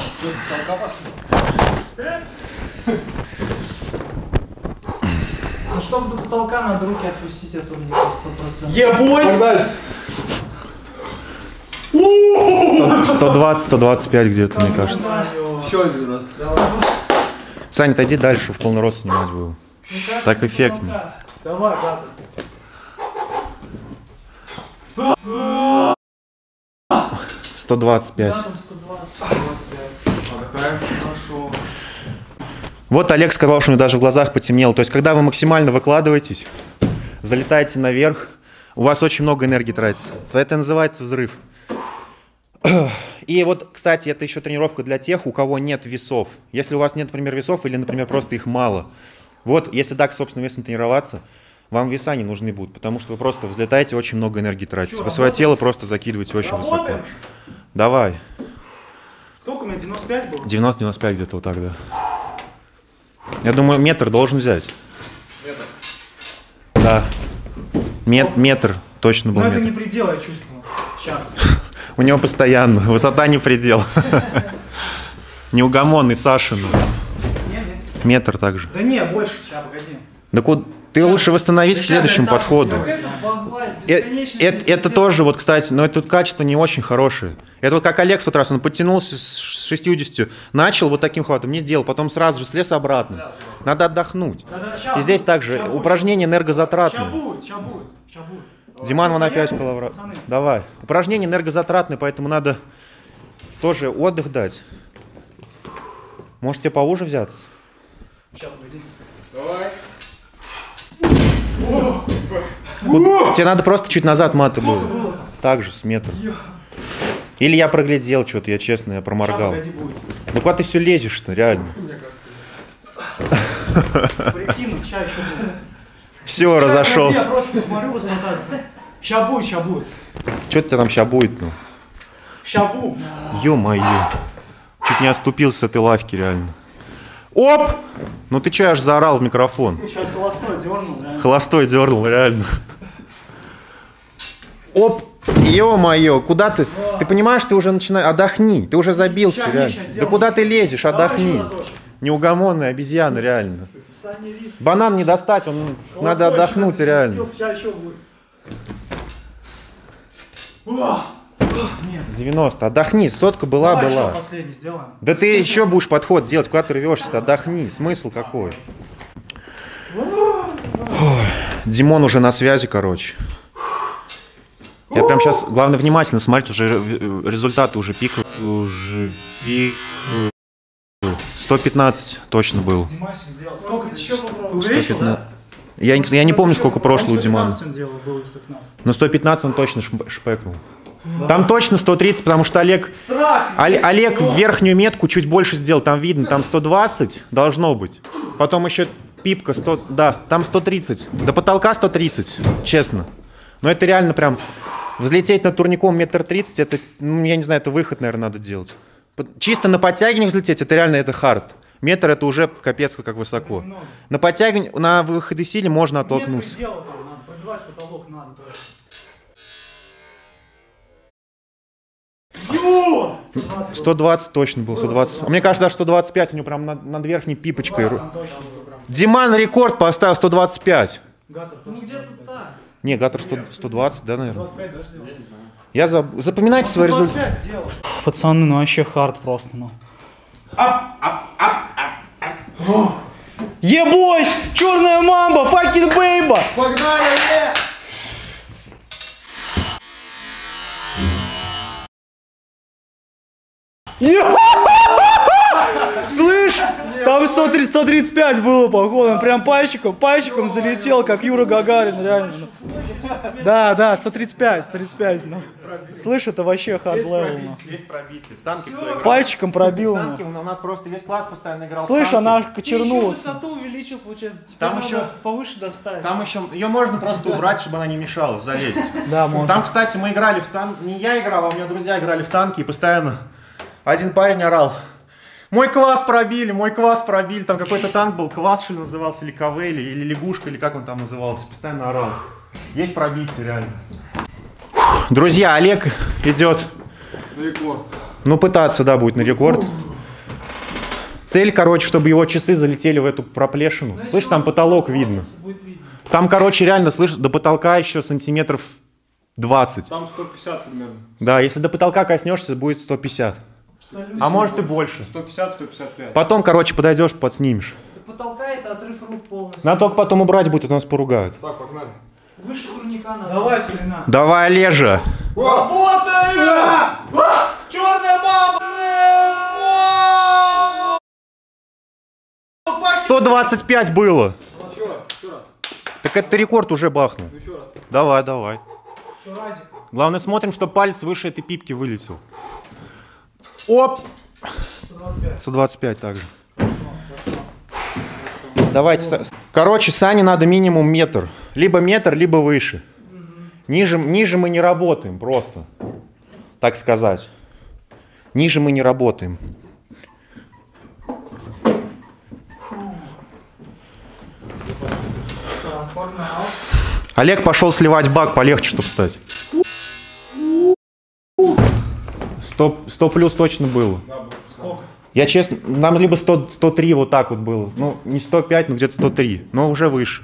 Ну, чтобы до потолка надо руки отпустить от турника 100%. Ебой! Погнали. 120-125 где-то, мне кажется. Еще один раз. Саня, отойди дальше, в полный рост снимать было. Так эффектнее. Давай, брат. 125. Да, там 120. Хорошо. Вот Олег сказал, что у него даже в глазах потемнело. То есть, когда вы максимально выкладываетесь, залетаете наверх, у вас очень много энергии тратится. Это называется взрыв. И вот, кстати, это еще тренировка для тех, у кого нет весов. Если у вас нет, например, весов или, например, просто их мало. Вот, если так, собственно, весом тренироваться, вам веса не нужны будут, потому что вы просто взлетаете, очень много энергии тратите. Вы свое тело просто закидываете очень высоко. Давай. Сколько у меня, 95 было? 90-95 где-то вот так, да. Я думаю, метр должен взять. Да. Метр точно был Но это метр. не предел, я чувствую. Сейчас. У него постоянно. Высота не предел. Неугомонный Сашин. Метр также. Да не, больше. Сейчас, погоди. Да ты лучше восстановись к следующему подходу. Это тоже, вот, кстати, но это тут качество не очень хорошее. Это вот как Олег в тот раз, он подтянулся с 60, начал вот таким хватом, не сделал, потом сразу же слез обратно. Надо отдохнуть. И здесь также упражнение энергозатратное. Сейчас будет. Диман, вон опять коловрат. Давай. Упражнение энергозатратное, поэтому надо тоже отдых дать. Может, тебе поуже взяться? Сейчас, погоди. Давай. Тебе надо просто чуть назад маты было. Так же, с метра. Или я проглядел что-то, я честно, я проморгал. Ну куда ты все лезешь-то, реально? Прикину, сейчас еще будет. Все, разошелся. Я просто смотрю высота. Ща будет. Что тебя там ща будет, ну? Ща будет. Ё-моё. Чуть не оступился с этой лавки, реально. Оп! Ну ты че, аж заорал в микрофон. Сейчас холостой дернул, реально. Холостой дернул, реально. Оп! Ё-моё, куда ты? Ты понимаешь, ты уже начинаешь... Отдохни, ты уже забился, Ща, реально. щас Да сделаю. куда ты лезешь, Давай отдохни. еще разочек. Неугомонная обезьяна, реально. Саня риск. Банан не достать, надо отдохнуть, реально. Сейчас еще будет. 90, отдохни, сотка была. Давай еще последний сделаем. Да ты еще будешь подход делать, куда ты рвешься-то, отдохни, смысл какой? Ой, Димон уже на связи, короче. Я прям сейчас, главное, внимательно смотреть, уже результаты уже пикают. 115 точно был. Димасик сделал. Сколько ты Еще попробуй. увеличил, да? Я не помню, сколько прошлого у Димана. 115 он делал, было 115. Но 115 он точно шпекнул. Там точно 130, потому что Олег в верхнюю метку чуть больше сделал. Там видно, там 120 должно быть. Потом еще пипка 100, да, там 130. До потолка 130, честно. Но это реально прям... Взлететь над турником 1,30 м, это, ну, я не знаю, это выход, наверное, надо делать. Чисто на подтягиваниях взлететь, это реально это хард. Метр это уже капец как высоко. На подтягивании, на выходе силе можно оттолкнуться. Нет предела, надо пробивать потолок, надо тоже. 120 точно был, 120. Мне кажется, даже 125 у него прям над верхней пипочкой. Диман рекорд поставил 125. Гатор, Ну где-то так. Не, Гатор 120, да, наверное? Я запоминайте свои результаты. Пацаны, ну вообще хард просто, ну. Ебой! Черная мамба! Факин бейба! Погнали! Слышь, там 135 было, походу, он прям пальчиком залетел, как Юра Гагарин, реально. Да, 135, ну. Слышь, это вообще хард левел. Есть пробитие. В танке кто играл? Пальчиком пробил. В танке у нас просто весь класс постоянно играл. Слышь, она Ты еще кочернулась. высоту увеличил, получается. Теперь Там надо еще- повыше доставить. Там еще, ее можно просто убрать, чтобы она не мешала, залезть. Да, можно. Там, кстати, мы играли в танк, не я играл, а у меня друзья играли в танки, и постоянно один парень орал: мой квас пробили, там какой-то танк был, квас, что ли, назывался, или КВ, или лягушка, или как он там назывался, постоянно орал. Есть пробитие, реально. Друзья, Олег идет, Рекорд. ну, пытаться, да, будет на рекорд. Цель, короче, чтобы его часы залетели в эту проплешину. Слышь, там потолок видно. Будет видно. Там, короче, реально, слышь, до потолка еще сантиметров 20. Там 150 примерно. Да, если до потолка коснешься, будет 150. Абсолютно. А может и больше. 150-155. Потом, короче, подойдешь, подснимешь. До потолка это отрыв рук полностью. Надо только потом убрать будет, а то нас поругают. Так, погнали. Выше турника надо. Давай, старина. Давай, Олежа. Работаем! Черная мамба! 125 было. Еще раз. Так это ты рекорд уже бахнул. Еще раз. Давай. Еще разик. Главное, смотрим, чтобы палец выше этой пипки вылетел. Оп! 125 также. Давайте. Короче, Сане надо минимум метр. Либо метр, либо выше. Ниже мы не работаем просто. Так сказать. Ниже мы не работаем. Так, погнал. Олег пошел сливать бак полегче, чтобы встать. 100 плюс точно было. Сколько? Я честно, нам либо 103 вот так вот было. Ну, не 105, но где-то 103. Но уже выше.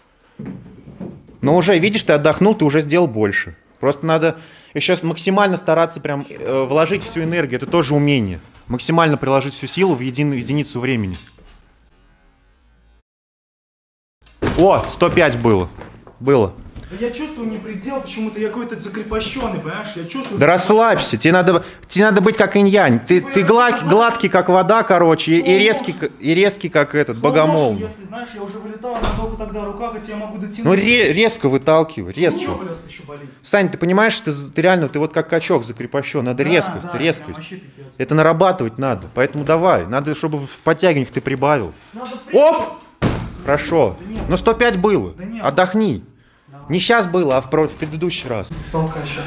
Но уже, видишь, ты отдохнул, ты уже сделал больше. Просто надо еще максимально стараться прям вложить всю энергию. Это тоже умение. Максимально приложить всю силу в единицу времени. О, 105 было. Было. Да я чувствую не предел, почему-то я какой-то закрепощенный, понимаешь? Я чувствую... Да расслабься, тебе надо быть как инь-янь. Ты гладкий, как вода, короче, и резкий, как этот, богомол. Если, знаешь, я уже вылетал, надолго тогда рука, хотя я могу дотянуть. Ну резко выталкивай, резко. Ничего, блядь, еще болит. Сань, ты понимаешь, ты реально, ты вот как качок закрепощен, надо резкость. Прям вообще пипец. Это нарабатывать надо, поэтому давай, надо, чтобы в подтягиваниях ты прибавил. Надо Оп! Хорошо. Ну 105 было, Да нет. отдохни. Не сейчас было, а в предыдущий раз. Толкай еще.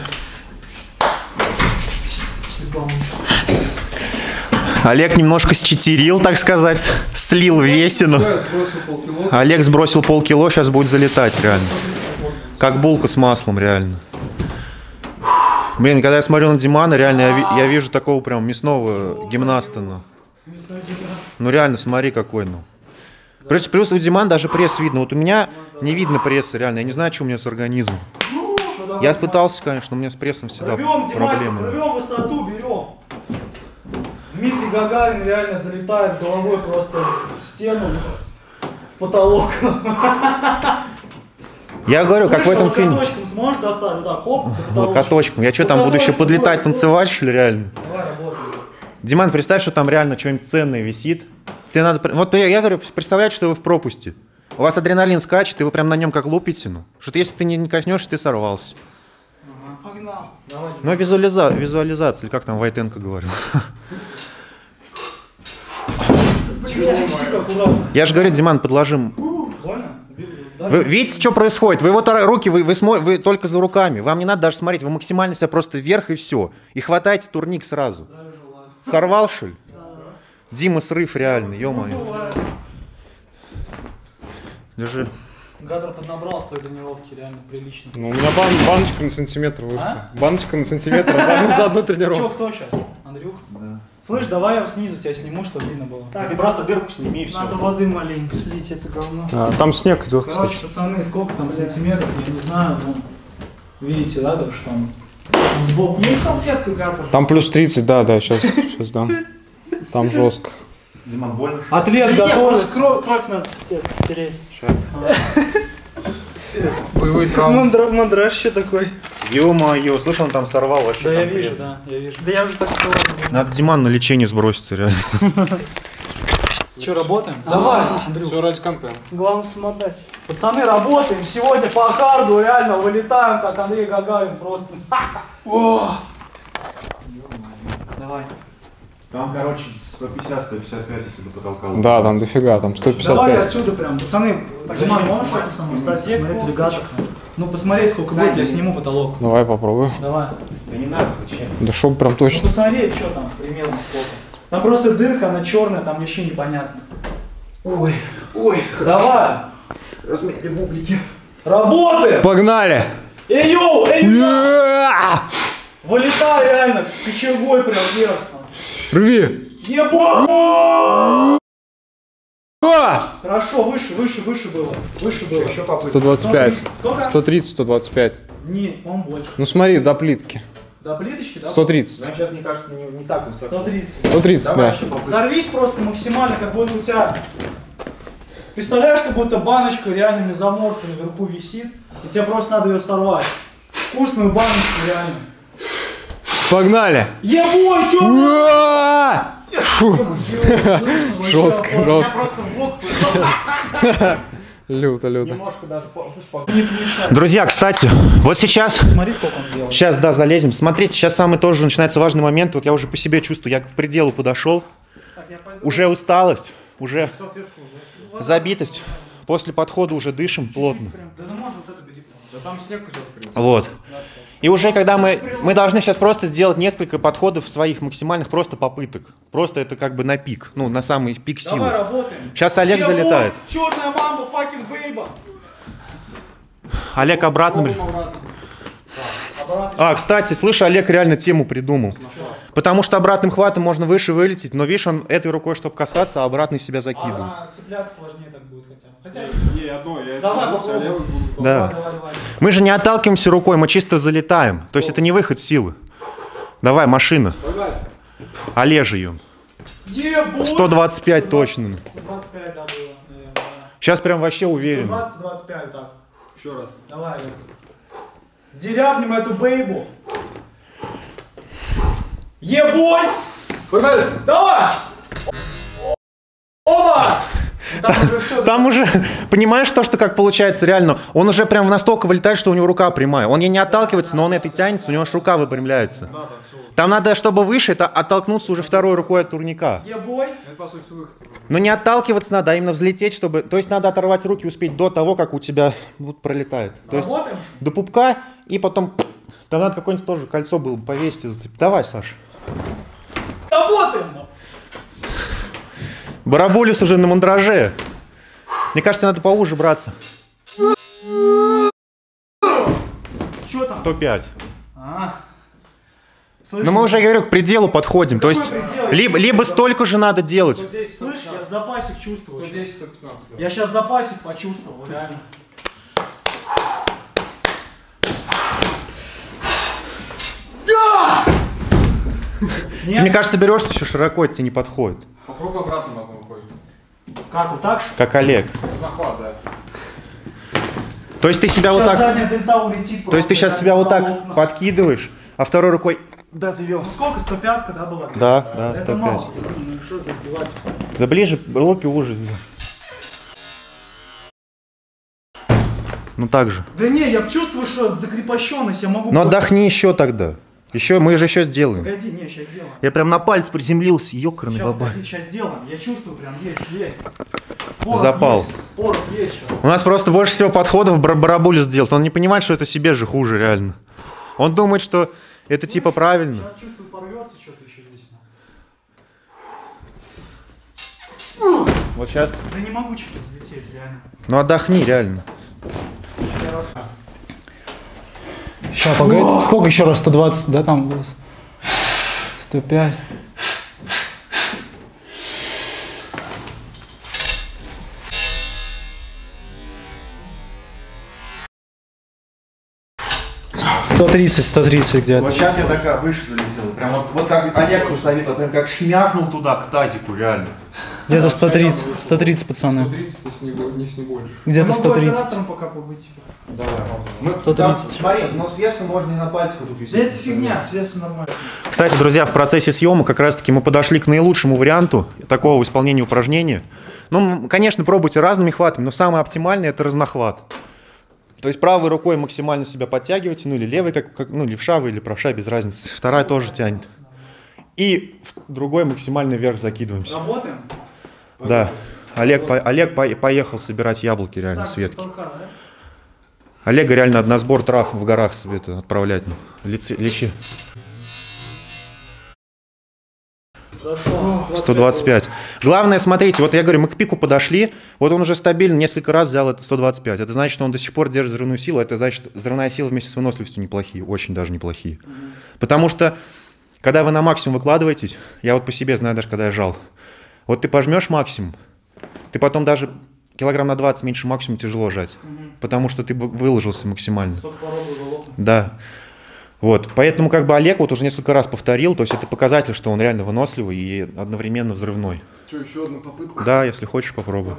Олег немножко считерил, так сказать, слил весину. Я сбросил полкило. Олег сбросил полкило, сейчас будет залетать реально. Как булка с маслом, реально. Блин, когда я смотрю на Димана, реально я вижу такого прям мясного гимнаста. Ну реально, смотри какой, ну. Плюс у Димана даже пресс видно. Вот у меня не видно пресса, реально. Я не знаю, что у меня с организмом. Я пытался, конечно, но у меня с прессом всегда Рвем, Димасик, проблемы. рвем высоту, берем. Дмитрий Гагарин реально залетает головой просто в стену, в потолок. Я говорю, как в этом фильме. Локоточком сможешь достать? Вот так, хоп, до потолочка. Локоточком. Я что, там буду еще подлетать, танцевать, что ли, реально? Давай, работай. Диман, представь, что там реально что-нибудь ценное висит. Тебе надо... Вот я говорю, представляете, что вы в пропусти. У вас адреналин скачет, и вы прям на нем как лупите. Ну. Что-то если ты не коснешься, ты сорвался. Погнал. Давай, Ну, визуализация, или как там Войтенко говорил. тихо, аккуратно. Я же говорю, Диман, подложим Вы видите, что происходит? Вы вот руки, вы только за руками. Вам не надо даже смотреть, вы максимально себя просто вверх и все. И хватайте турник сразу. Сорвал, что ли? Дима, срыв реально, ё-моё. Держи. Гатор поднабрал с той тренировки, реально прилично. Ну, у меня баночка на сантиметр выросла. Баночка на сантиметр за одну тренировку. Кто сейчас? Андрюх? Да. Слышь, давай я снизу тебя сниму, чтобы видно было. Так, Ты просто дырку сними и все. Надо воды маленько слить, это говно. Там снег идет, Короче, кстати. пацаны, сколько там сантиметров, я не знаю, ну, видите, да, так что там сбоку. Есть салфетка, Гатор? Там плюс 30, да, сейчас дам. Там жестко. Диман, больно? Атлет Нет, готовится. просто кровь надо стереть. Боевой травм. Мандраж еще такой. Ё-моё, слышал, он там сорвал вообще. Да, я конкретно. вижу, да, я вижу. Да я уже так сказал. Надо Диман на лечение сброситься, реально. Че, работаем? Давай, Андрюх. Все ради контента. Главное смотать. Пацаны, работаем. Сегодня по харду реально вылетаем, как Андрей Гагарин просто. О! Давай. Там, короче, 150-155, если бы потолкал. Да, там дофига, там Давай 155. отсюда прям. Пацаны, Диман, можешь со мной стать? Посмотреть регатор? Ну, посмотреть, сколько будет, я сниму потолок. Давай попробую. Давай. Да не надо, зачем? Да чтоб прям Ну, точно. посмотреть, что там примерно сколько. Там просто дырка, она черная, там вообще непонятно. Ой, Давай. размерили бублики. Работаем! Погнали! Эй, йоу, Вылетай реально, кочергой прям вверх. Рви! Ебать! А! Хорошо, выше было. Выше было. Еще попытка. 125. Сколько? 130, 125. Нет, по-моему, больше. Ну смотри, до плитки. До плиточки, да? 130. Значит, мне кажется, не так высоко. 130. 130, Давай да. еще попытка. Взорвись просто максимально, как будто у тебя... Представляешь, как будто баночка реально мезоморфа наверху висит, и тебе просто надо ее сорвать. Вкусную баночку реально. Погнали! Ебой, чё? Уа! Фу, жестко, Я жестко. просто в бок Люто. немножко даже... Не помешай. Друзья, кстати, вот сейчас... Смотри, сколько он сделал. Сейчас, да, залезем. Смотрите, сейчас самый тоже начинается важный момент. Вот я уже по себе чувствую, я к пределу подошел. Уже усталость, уже забитость. После подхода уже дышим плотно. Да ну можно вот эту бери. Да там снег идет, в принципе. Вот. И уже когда мы должны сейчас просто сделать несколько подходов своих максимальных просто попыток. Просто это как бы на пик, ну, на самый пик Давай силы. работаем. Сейчас Олег залетает. Черная мамба, fucking бейба. Олег обратно. А, кстати, слышь, Олег реально тему придумал. Потому что обратным хватом можно выше вылететь, но видишь, он этой рукой, чтобы касаться, а обратно себя закидывает. А цепляться сложнее так будет хотя бы. Хотя... Не, одно, я Давай это попробуем. левый буду. Да. Давай. Мы же не отталкиваемся рукой, мы чисто залетаем. То есть это не выход силы. Давай, машина. Погнали. Олежи ее. Ебой! 125 точно. 125, да, было, наверное, да. Сейчас прям вообще уверен. 120-125, так. Еще раз. Давай, Олег. Дерябнем эту бейбу. Ебой! Погнали! Давай! Оба! Ну, там уже все. Там уже, понимаешь, то, что как получается реально, он уже прям настолько вылетает, что у него рука прямая. Он ей не отталкивается, но он этой тянется, у него аж рука выпрямляется. Там надо, чтобы выше, это оттолкнуться уже второй рукой от турника. Ебой! Это, по сути, выход. Но не отталкиваться надо, а именно взлететь, чтобы... То есть надо оторвать руки, успеть до того, как у тебя вот пролетает. То есть Работаем? до пупка и потом... Там надо какое-нибудь тоже кольцо было бы повесить и зацепить. Давай, Саша. Работаем! Барабулис уже на мандраже. Мне кажется, надо поуже браться. Что там? 105. Слышь, Но мы уже, я говорю, к пределу подходим. То есть предел? либо столько же надо делать. 110, слышь, я запасик чувствую. 110, 115. Я сейчас запасик почувствовал, реально. Ты, мне кажется, берешься еще широко, это тебе не подходит. Попробуй обратно потом выходит. Как, вот так же? Как Олег. Захват, да. То есть ты себя вот Сейчас так... задняя дельта улетит. То есть ты сейчас себя вот так подкидываешь, а второй рукой... Да, завел. Ну сколько? 105-ка, да, была? Да, Это мало, 105. пацаны, ну что за издевательство? Да ближе, руки уже сделай. Ну так же. Да не, я чувствую, что закрепощенность, я могу... Ну отдохни еще тогда. Еще, мы же еще сделаем. Погоди, не, сейчас сделаем. Я прям на палец приземлился, ёкарный баба. Сейчас сделаем. Я чувствую, прям есть. Запал. Порох есть. У нас просто больше всего подходов барабулю сделать. Он не понимает, что это себе же хуже, реально. Он думает, что это типа правильно. Сейчас чувствую, порвется что-то еще здесь. Вот сейчас. Да не могу что-то взлететь, реально. Ну отдохни, реально. Сейчас, погоди. Сколько еще раз? 120, да, там было? 105. «130 где-то». Вот сейчас я такая выше залетела. Прям вот как Олег посоветовал, прям как шмякнул туда, к тазику, реально. Где-то 130, пацаны. 130, если не больше. Где-то 130. пока побыть. Давай. 130. Смотри, но с весом можно и на пальцах тут висеть. Да это фигня, с весом нормально. Кстати, друзья, в процессе съемок как раз-таки мы подошли к наилучшему варианту такого исполнения упражнения. Ну, конечно, пробуйте разными хватами, но самый оптимальный – это разнохват. То есть правой рукой максимально себя подтягиваете, ну или левой, ну левша или правша, без разницы. Вторая тоже тянет. И другой максимально вверх закидываемся. Работаем? Да. Олег поехал собирать яблоки реально с ветки. Олега реально на сбор трав в горах отправлять. Лечи. 125. Главное, смотрите, вот я говорю, мы к пику подошли, вот он уже стабильно несколько раз взял это 125. Это значит, что он до сих пор держит взрывную силу, это значит, взрывная сила вместе с выносливостью неплохие, очень даже неплохие. Потому что, когда вы на максимум выкладываетесь, я вот по себе знаю даже, когда я жал, вот ты пожмешь максимум, ты потом даже килограмм на 20 меньше максимум тяжело жать, потому что ты выложился максимально. Да. Вот, поэтому как бы Олег вот уже несколько раз повторил, то есть это показатель, что он реально выносливый и одновременно взрывной. Что, еще одна попытка? Да, если хочешь, попробуй.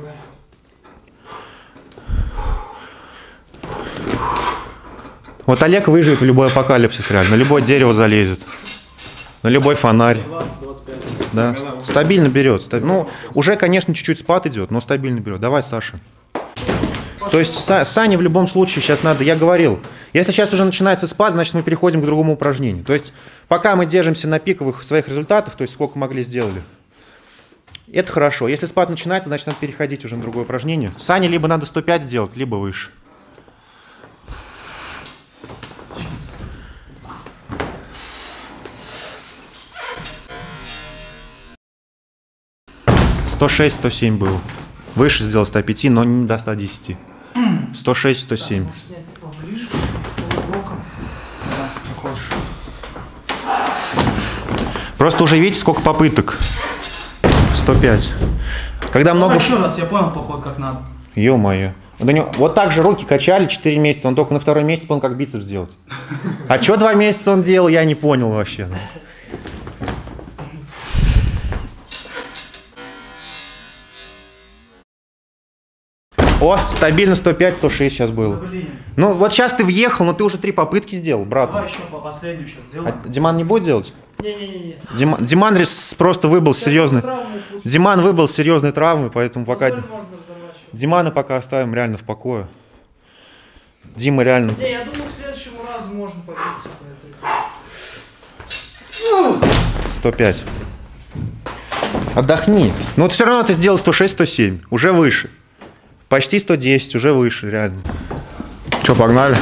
Вот Олег выживет в любой апокалипсис реально, на любое дерево залезет, на любой фонарь. 20-25. Да, стабильно берет. Ну, уже, конечно, чуть-чуть спад идет, но стабильно берет. Давай, Саша. То есть Сане в любом случае сейчас надо, я говорил, если сейчас уже начинается спад, значит мы переходим к другому упражнению. То есть пока мы держимся на пиковых своих результатах, то есть сколько могли сделали, это хорошо. Если спад начинается, значит надо переходить уже на другое упражнение. Сане либо надо 105 сделать, либо выше. «106, 107 был. Выше сделал 105, но не до 110. 106, 107. Поближе, боком. Да, хочешь. Просто уже видите, сколько попыток. 105. Когда много... Еще раз, я понял, поход как надо. Ё-моё. Вот так же руки качали 4 месяца, он только на второй месяц понял, как бицепс делать. А что 2 месяца он делал, я не понял вообще. О, стабильно 105, 106 сейчас было. Блин. Ну вот сейчас ты въехал, но ты уже 3 попытки сделал, брат. Давай еще по последнюю сейчас сделаем. А Диман не будет делать? Не-не-не. Диман просто выбыл серьезный. Диман выбыл серьезные травмы, поэтому пока Димана пока оставим реально в покое. Дима реально. Не, я думаю, к следующему разу можно победиться по этой. 105. Отдохни. Но вот все равно ты сделал 106-107, уже выше. Почти 110, уже выше, реально. Че, погнали?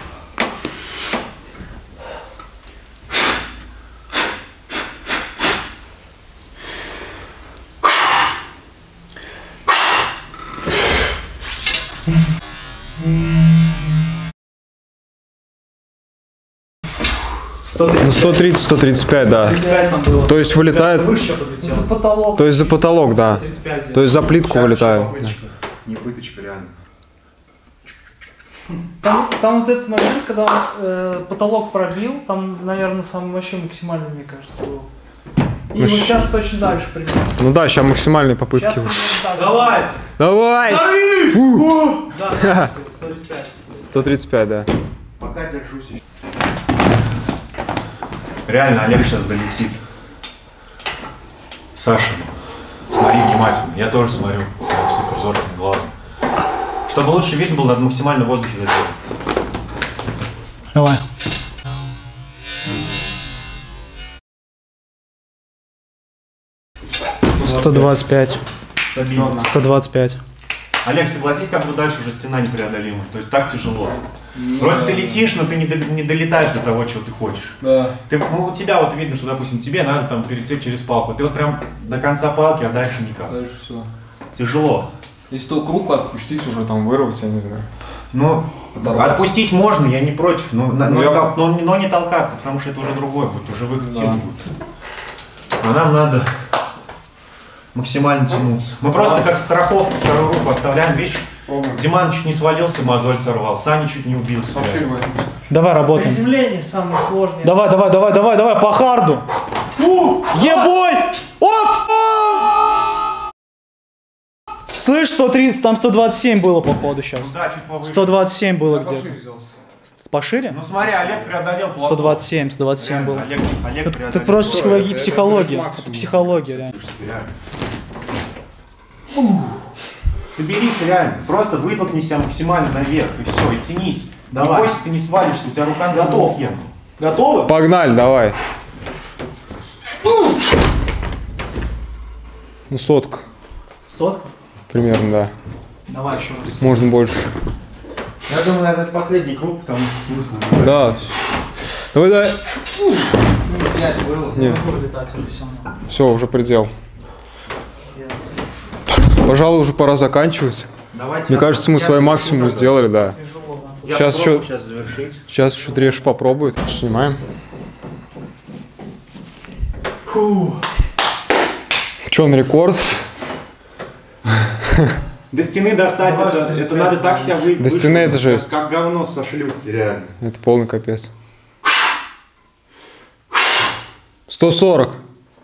Ну, 130-135, да. 35 там было. То есть вылетает... За потолок. То есть за потолок, да. 35 То есть за плитку вылетает. Не пыточка, реально. Там вот этот момент, когда он потолок пробил, там, наверное, самый вообще максимальный, мне кажется, был. И вот сейчас точно дальше примерно. Ну да, сейчас максимальные попытки. Сейчас примерно так. Давай! Давай! Да, 135. 135, да. Пока держусь. Реально, Олег сейчас залетит. Саша, смотри внимательно. Я тоже смотрю своим суперзорным глазом. Чтобы лучше видно было, надо максимально в воздухе задерживаться. Давай. 125. Стабильно. 125. Олег, согласись, как бы дальше уже стена непреодолима. То есть так тяжело. Вроде ты летишь, но ты не долетаешь до того, чего ты хочешь. Да. Ну, у тебя вот видно, что, допустим, тебе надо там перейти через палку. Ты вот прям до конца палки, а дальше никак. Дальше все. Тяжело. Если то круг отпустить, уже там вырвать, я не знаю. Ну, отпустить можно, я не против, но не толкаться, потому что это уже другой будет, уже выход сил будет. А нам надо максимально тянуться. Мы просто как страховку вторую руку оставляем, видишь? Диман чуть не свалился, мозоль сорвал, Саня чуть не убился. Давай работаем. Приземление самое сложное. Давай, по харду. Ебой! Оп! Слышь, 130, там 127 было, походу, сейчас. Да, чуть повыше. 127 было где-то. Пошире? Ну смотри, Олег преодолел плато. 127 было. Олег преодолел. Тут просто психология. Это психология, реально. Соберись реально, просто вытолкни себя максимально наверх, и все, и тянись. Давай. Не бойся, ты не свалишься, у тебя рука готов, Ем. Готовы? Погнали, давай. Ну, сотка. Сотка? Примерно, да. Давай еще раз. Можно больше. Я думаю, наверное, это последний круг, потому что смысл. Да. Давай. 105 было. Нет. Все, уже предел. Пожалуй, уже пора заканчивать. Давайте. Мне кажется, мы свой максимум сделали, да. Сейчас еще завершить. Сейчас еще Дреш попробует. Снимаем. Че, на рекорд? До стены достать, это надо так себя выйти. До стены это жесть. Как говно со шлюпки, реально. Это полный капец. 140.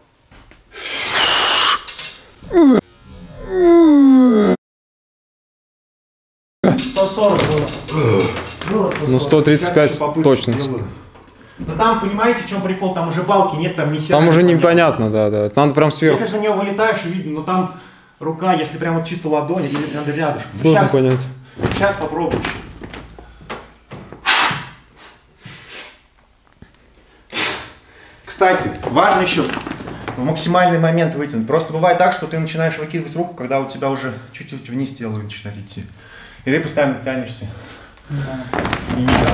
Ну, 135 точно. Но там, понимаете, в чем прикол? Там уже балки нет, там ни хера. Там уже непонятно, да. Надо прям сверху. Если за него вылетаешь, видно, но там рука, если прям вот чисто ладонь, или надо рядышком. Сложно понять. Сейчас попробуем. Кстати, важно еще в максимальный момент вытянуть. Просто бывает так, что ты начинаешь выкидывать руку, когда у тебя уже чуть-чуть вниз тело начинает идти. И ты постоянно тянешься. И не так.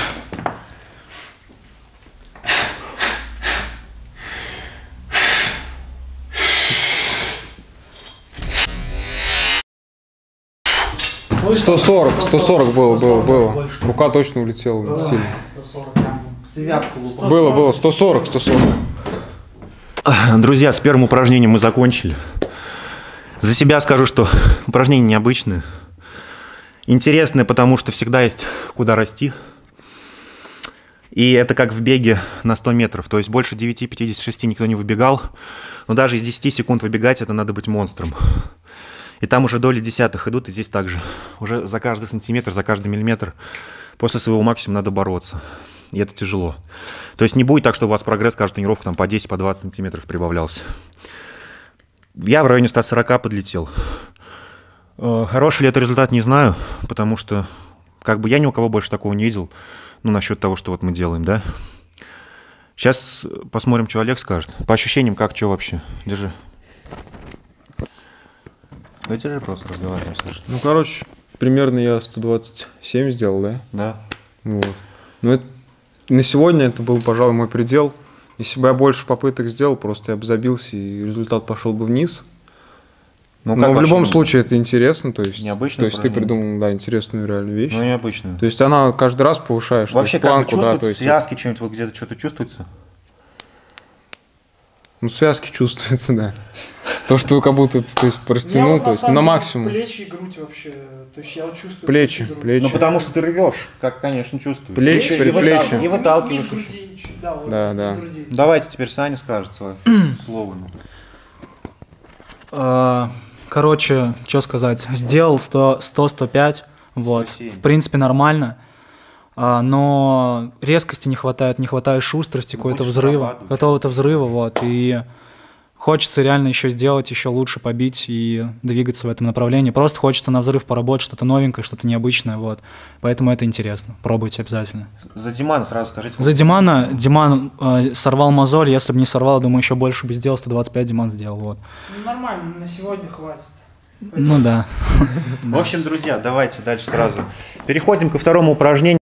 Слышь, 140 было. Рука точно улетела сильно. 140 прям связку лупал. Было, 140. Друзья, с первым упражнением мы закончили. За себя скажу, что упражнение необычное. Интересное, потому что всегда есть куда расти. И это как в беге на 100 метров. То есть больше 9:56 никто не выбегал. Но даже из 10 секунд выбегать, это надо быть монстром. И там уже доли десятых идут, и здесь также. Уже за каждый сантиметр, за каждый миллиметр после своего максимума надо бороться. И это тяжело. То есть не будет так, что у вас прогресс каждую тренировку там по 10, по 20 сантиметров прибавлялся. Я в районе 140 подлетел. Хороший ли это результат, не знаю, потому что как бы я ни у кого больше такого не видел. Ну, насчет того, что вот мы делаем, да. Сейчас посмотрим, что Олег скажет. По ощущениям, как, что вообще. Держи. Да держи, просто разговариваем, слышишь. Ну, короче, примерно я 127 сделал, да? Да. Вот. Ну, это, на сегодня это был, пожалуй, мой предел. Если бы я больше попыток сделал, просто я бы забился, и результат пошел бы вниз. Но в любом случае это интересно, то есть, ты придумал, да, интересную реальную вещь. Ну, необычную. То есть она каждый раз повышаешь вообще, планку, как бы да, то есть связки чем-нибудь, вот где-то что-то чувствуется? Ну, связки чувствуются, да. То, что как будто, то есть, простянул, то есть, на максимум. Плечи и грудь вообще, то есть я вот чувствую... Плечи. Ну, потому что ты рвешь, как, конечно, чувствуешь. Плечи. И выталкиваешь. Да. Давайте теперь Саня скажет свое слово. Короче, что сказать, сделал 100-105, вот, 107. В принципе нормально, но резкости не хватает шустрости, какого-то взрыва, вот, и Хочется реально еще сделать, еще лучше побить и двигаться в этом направлении. Просто хочется на взрыв поработать, что-то новенькое, что-то необычное, вот. Поэтому это интересно. Пробуйте обязательно. За Димана сразу скажите. За Димана. Диман сорвал мозоль. Если бы не сорвал, думаю, еще больше бы сделал. 125 Диман сделал, вот. Ну, нормально, на сегодня хватит. Ну да. В общем, друзья, давайте дальше сразу. Переходим ко второму упражнению.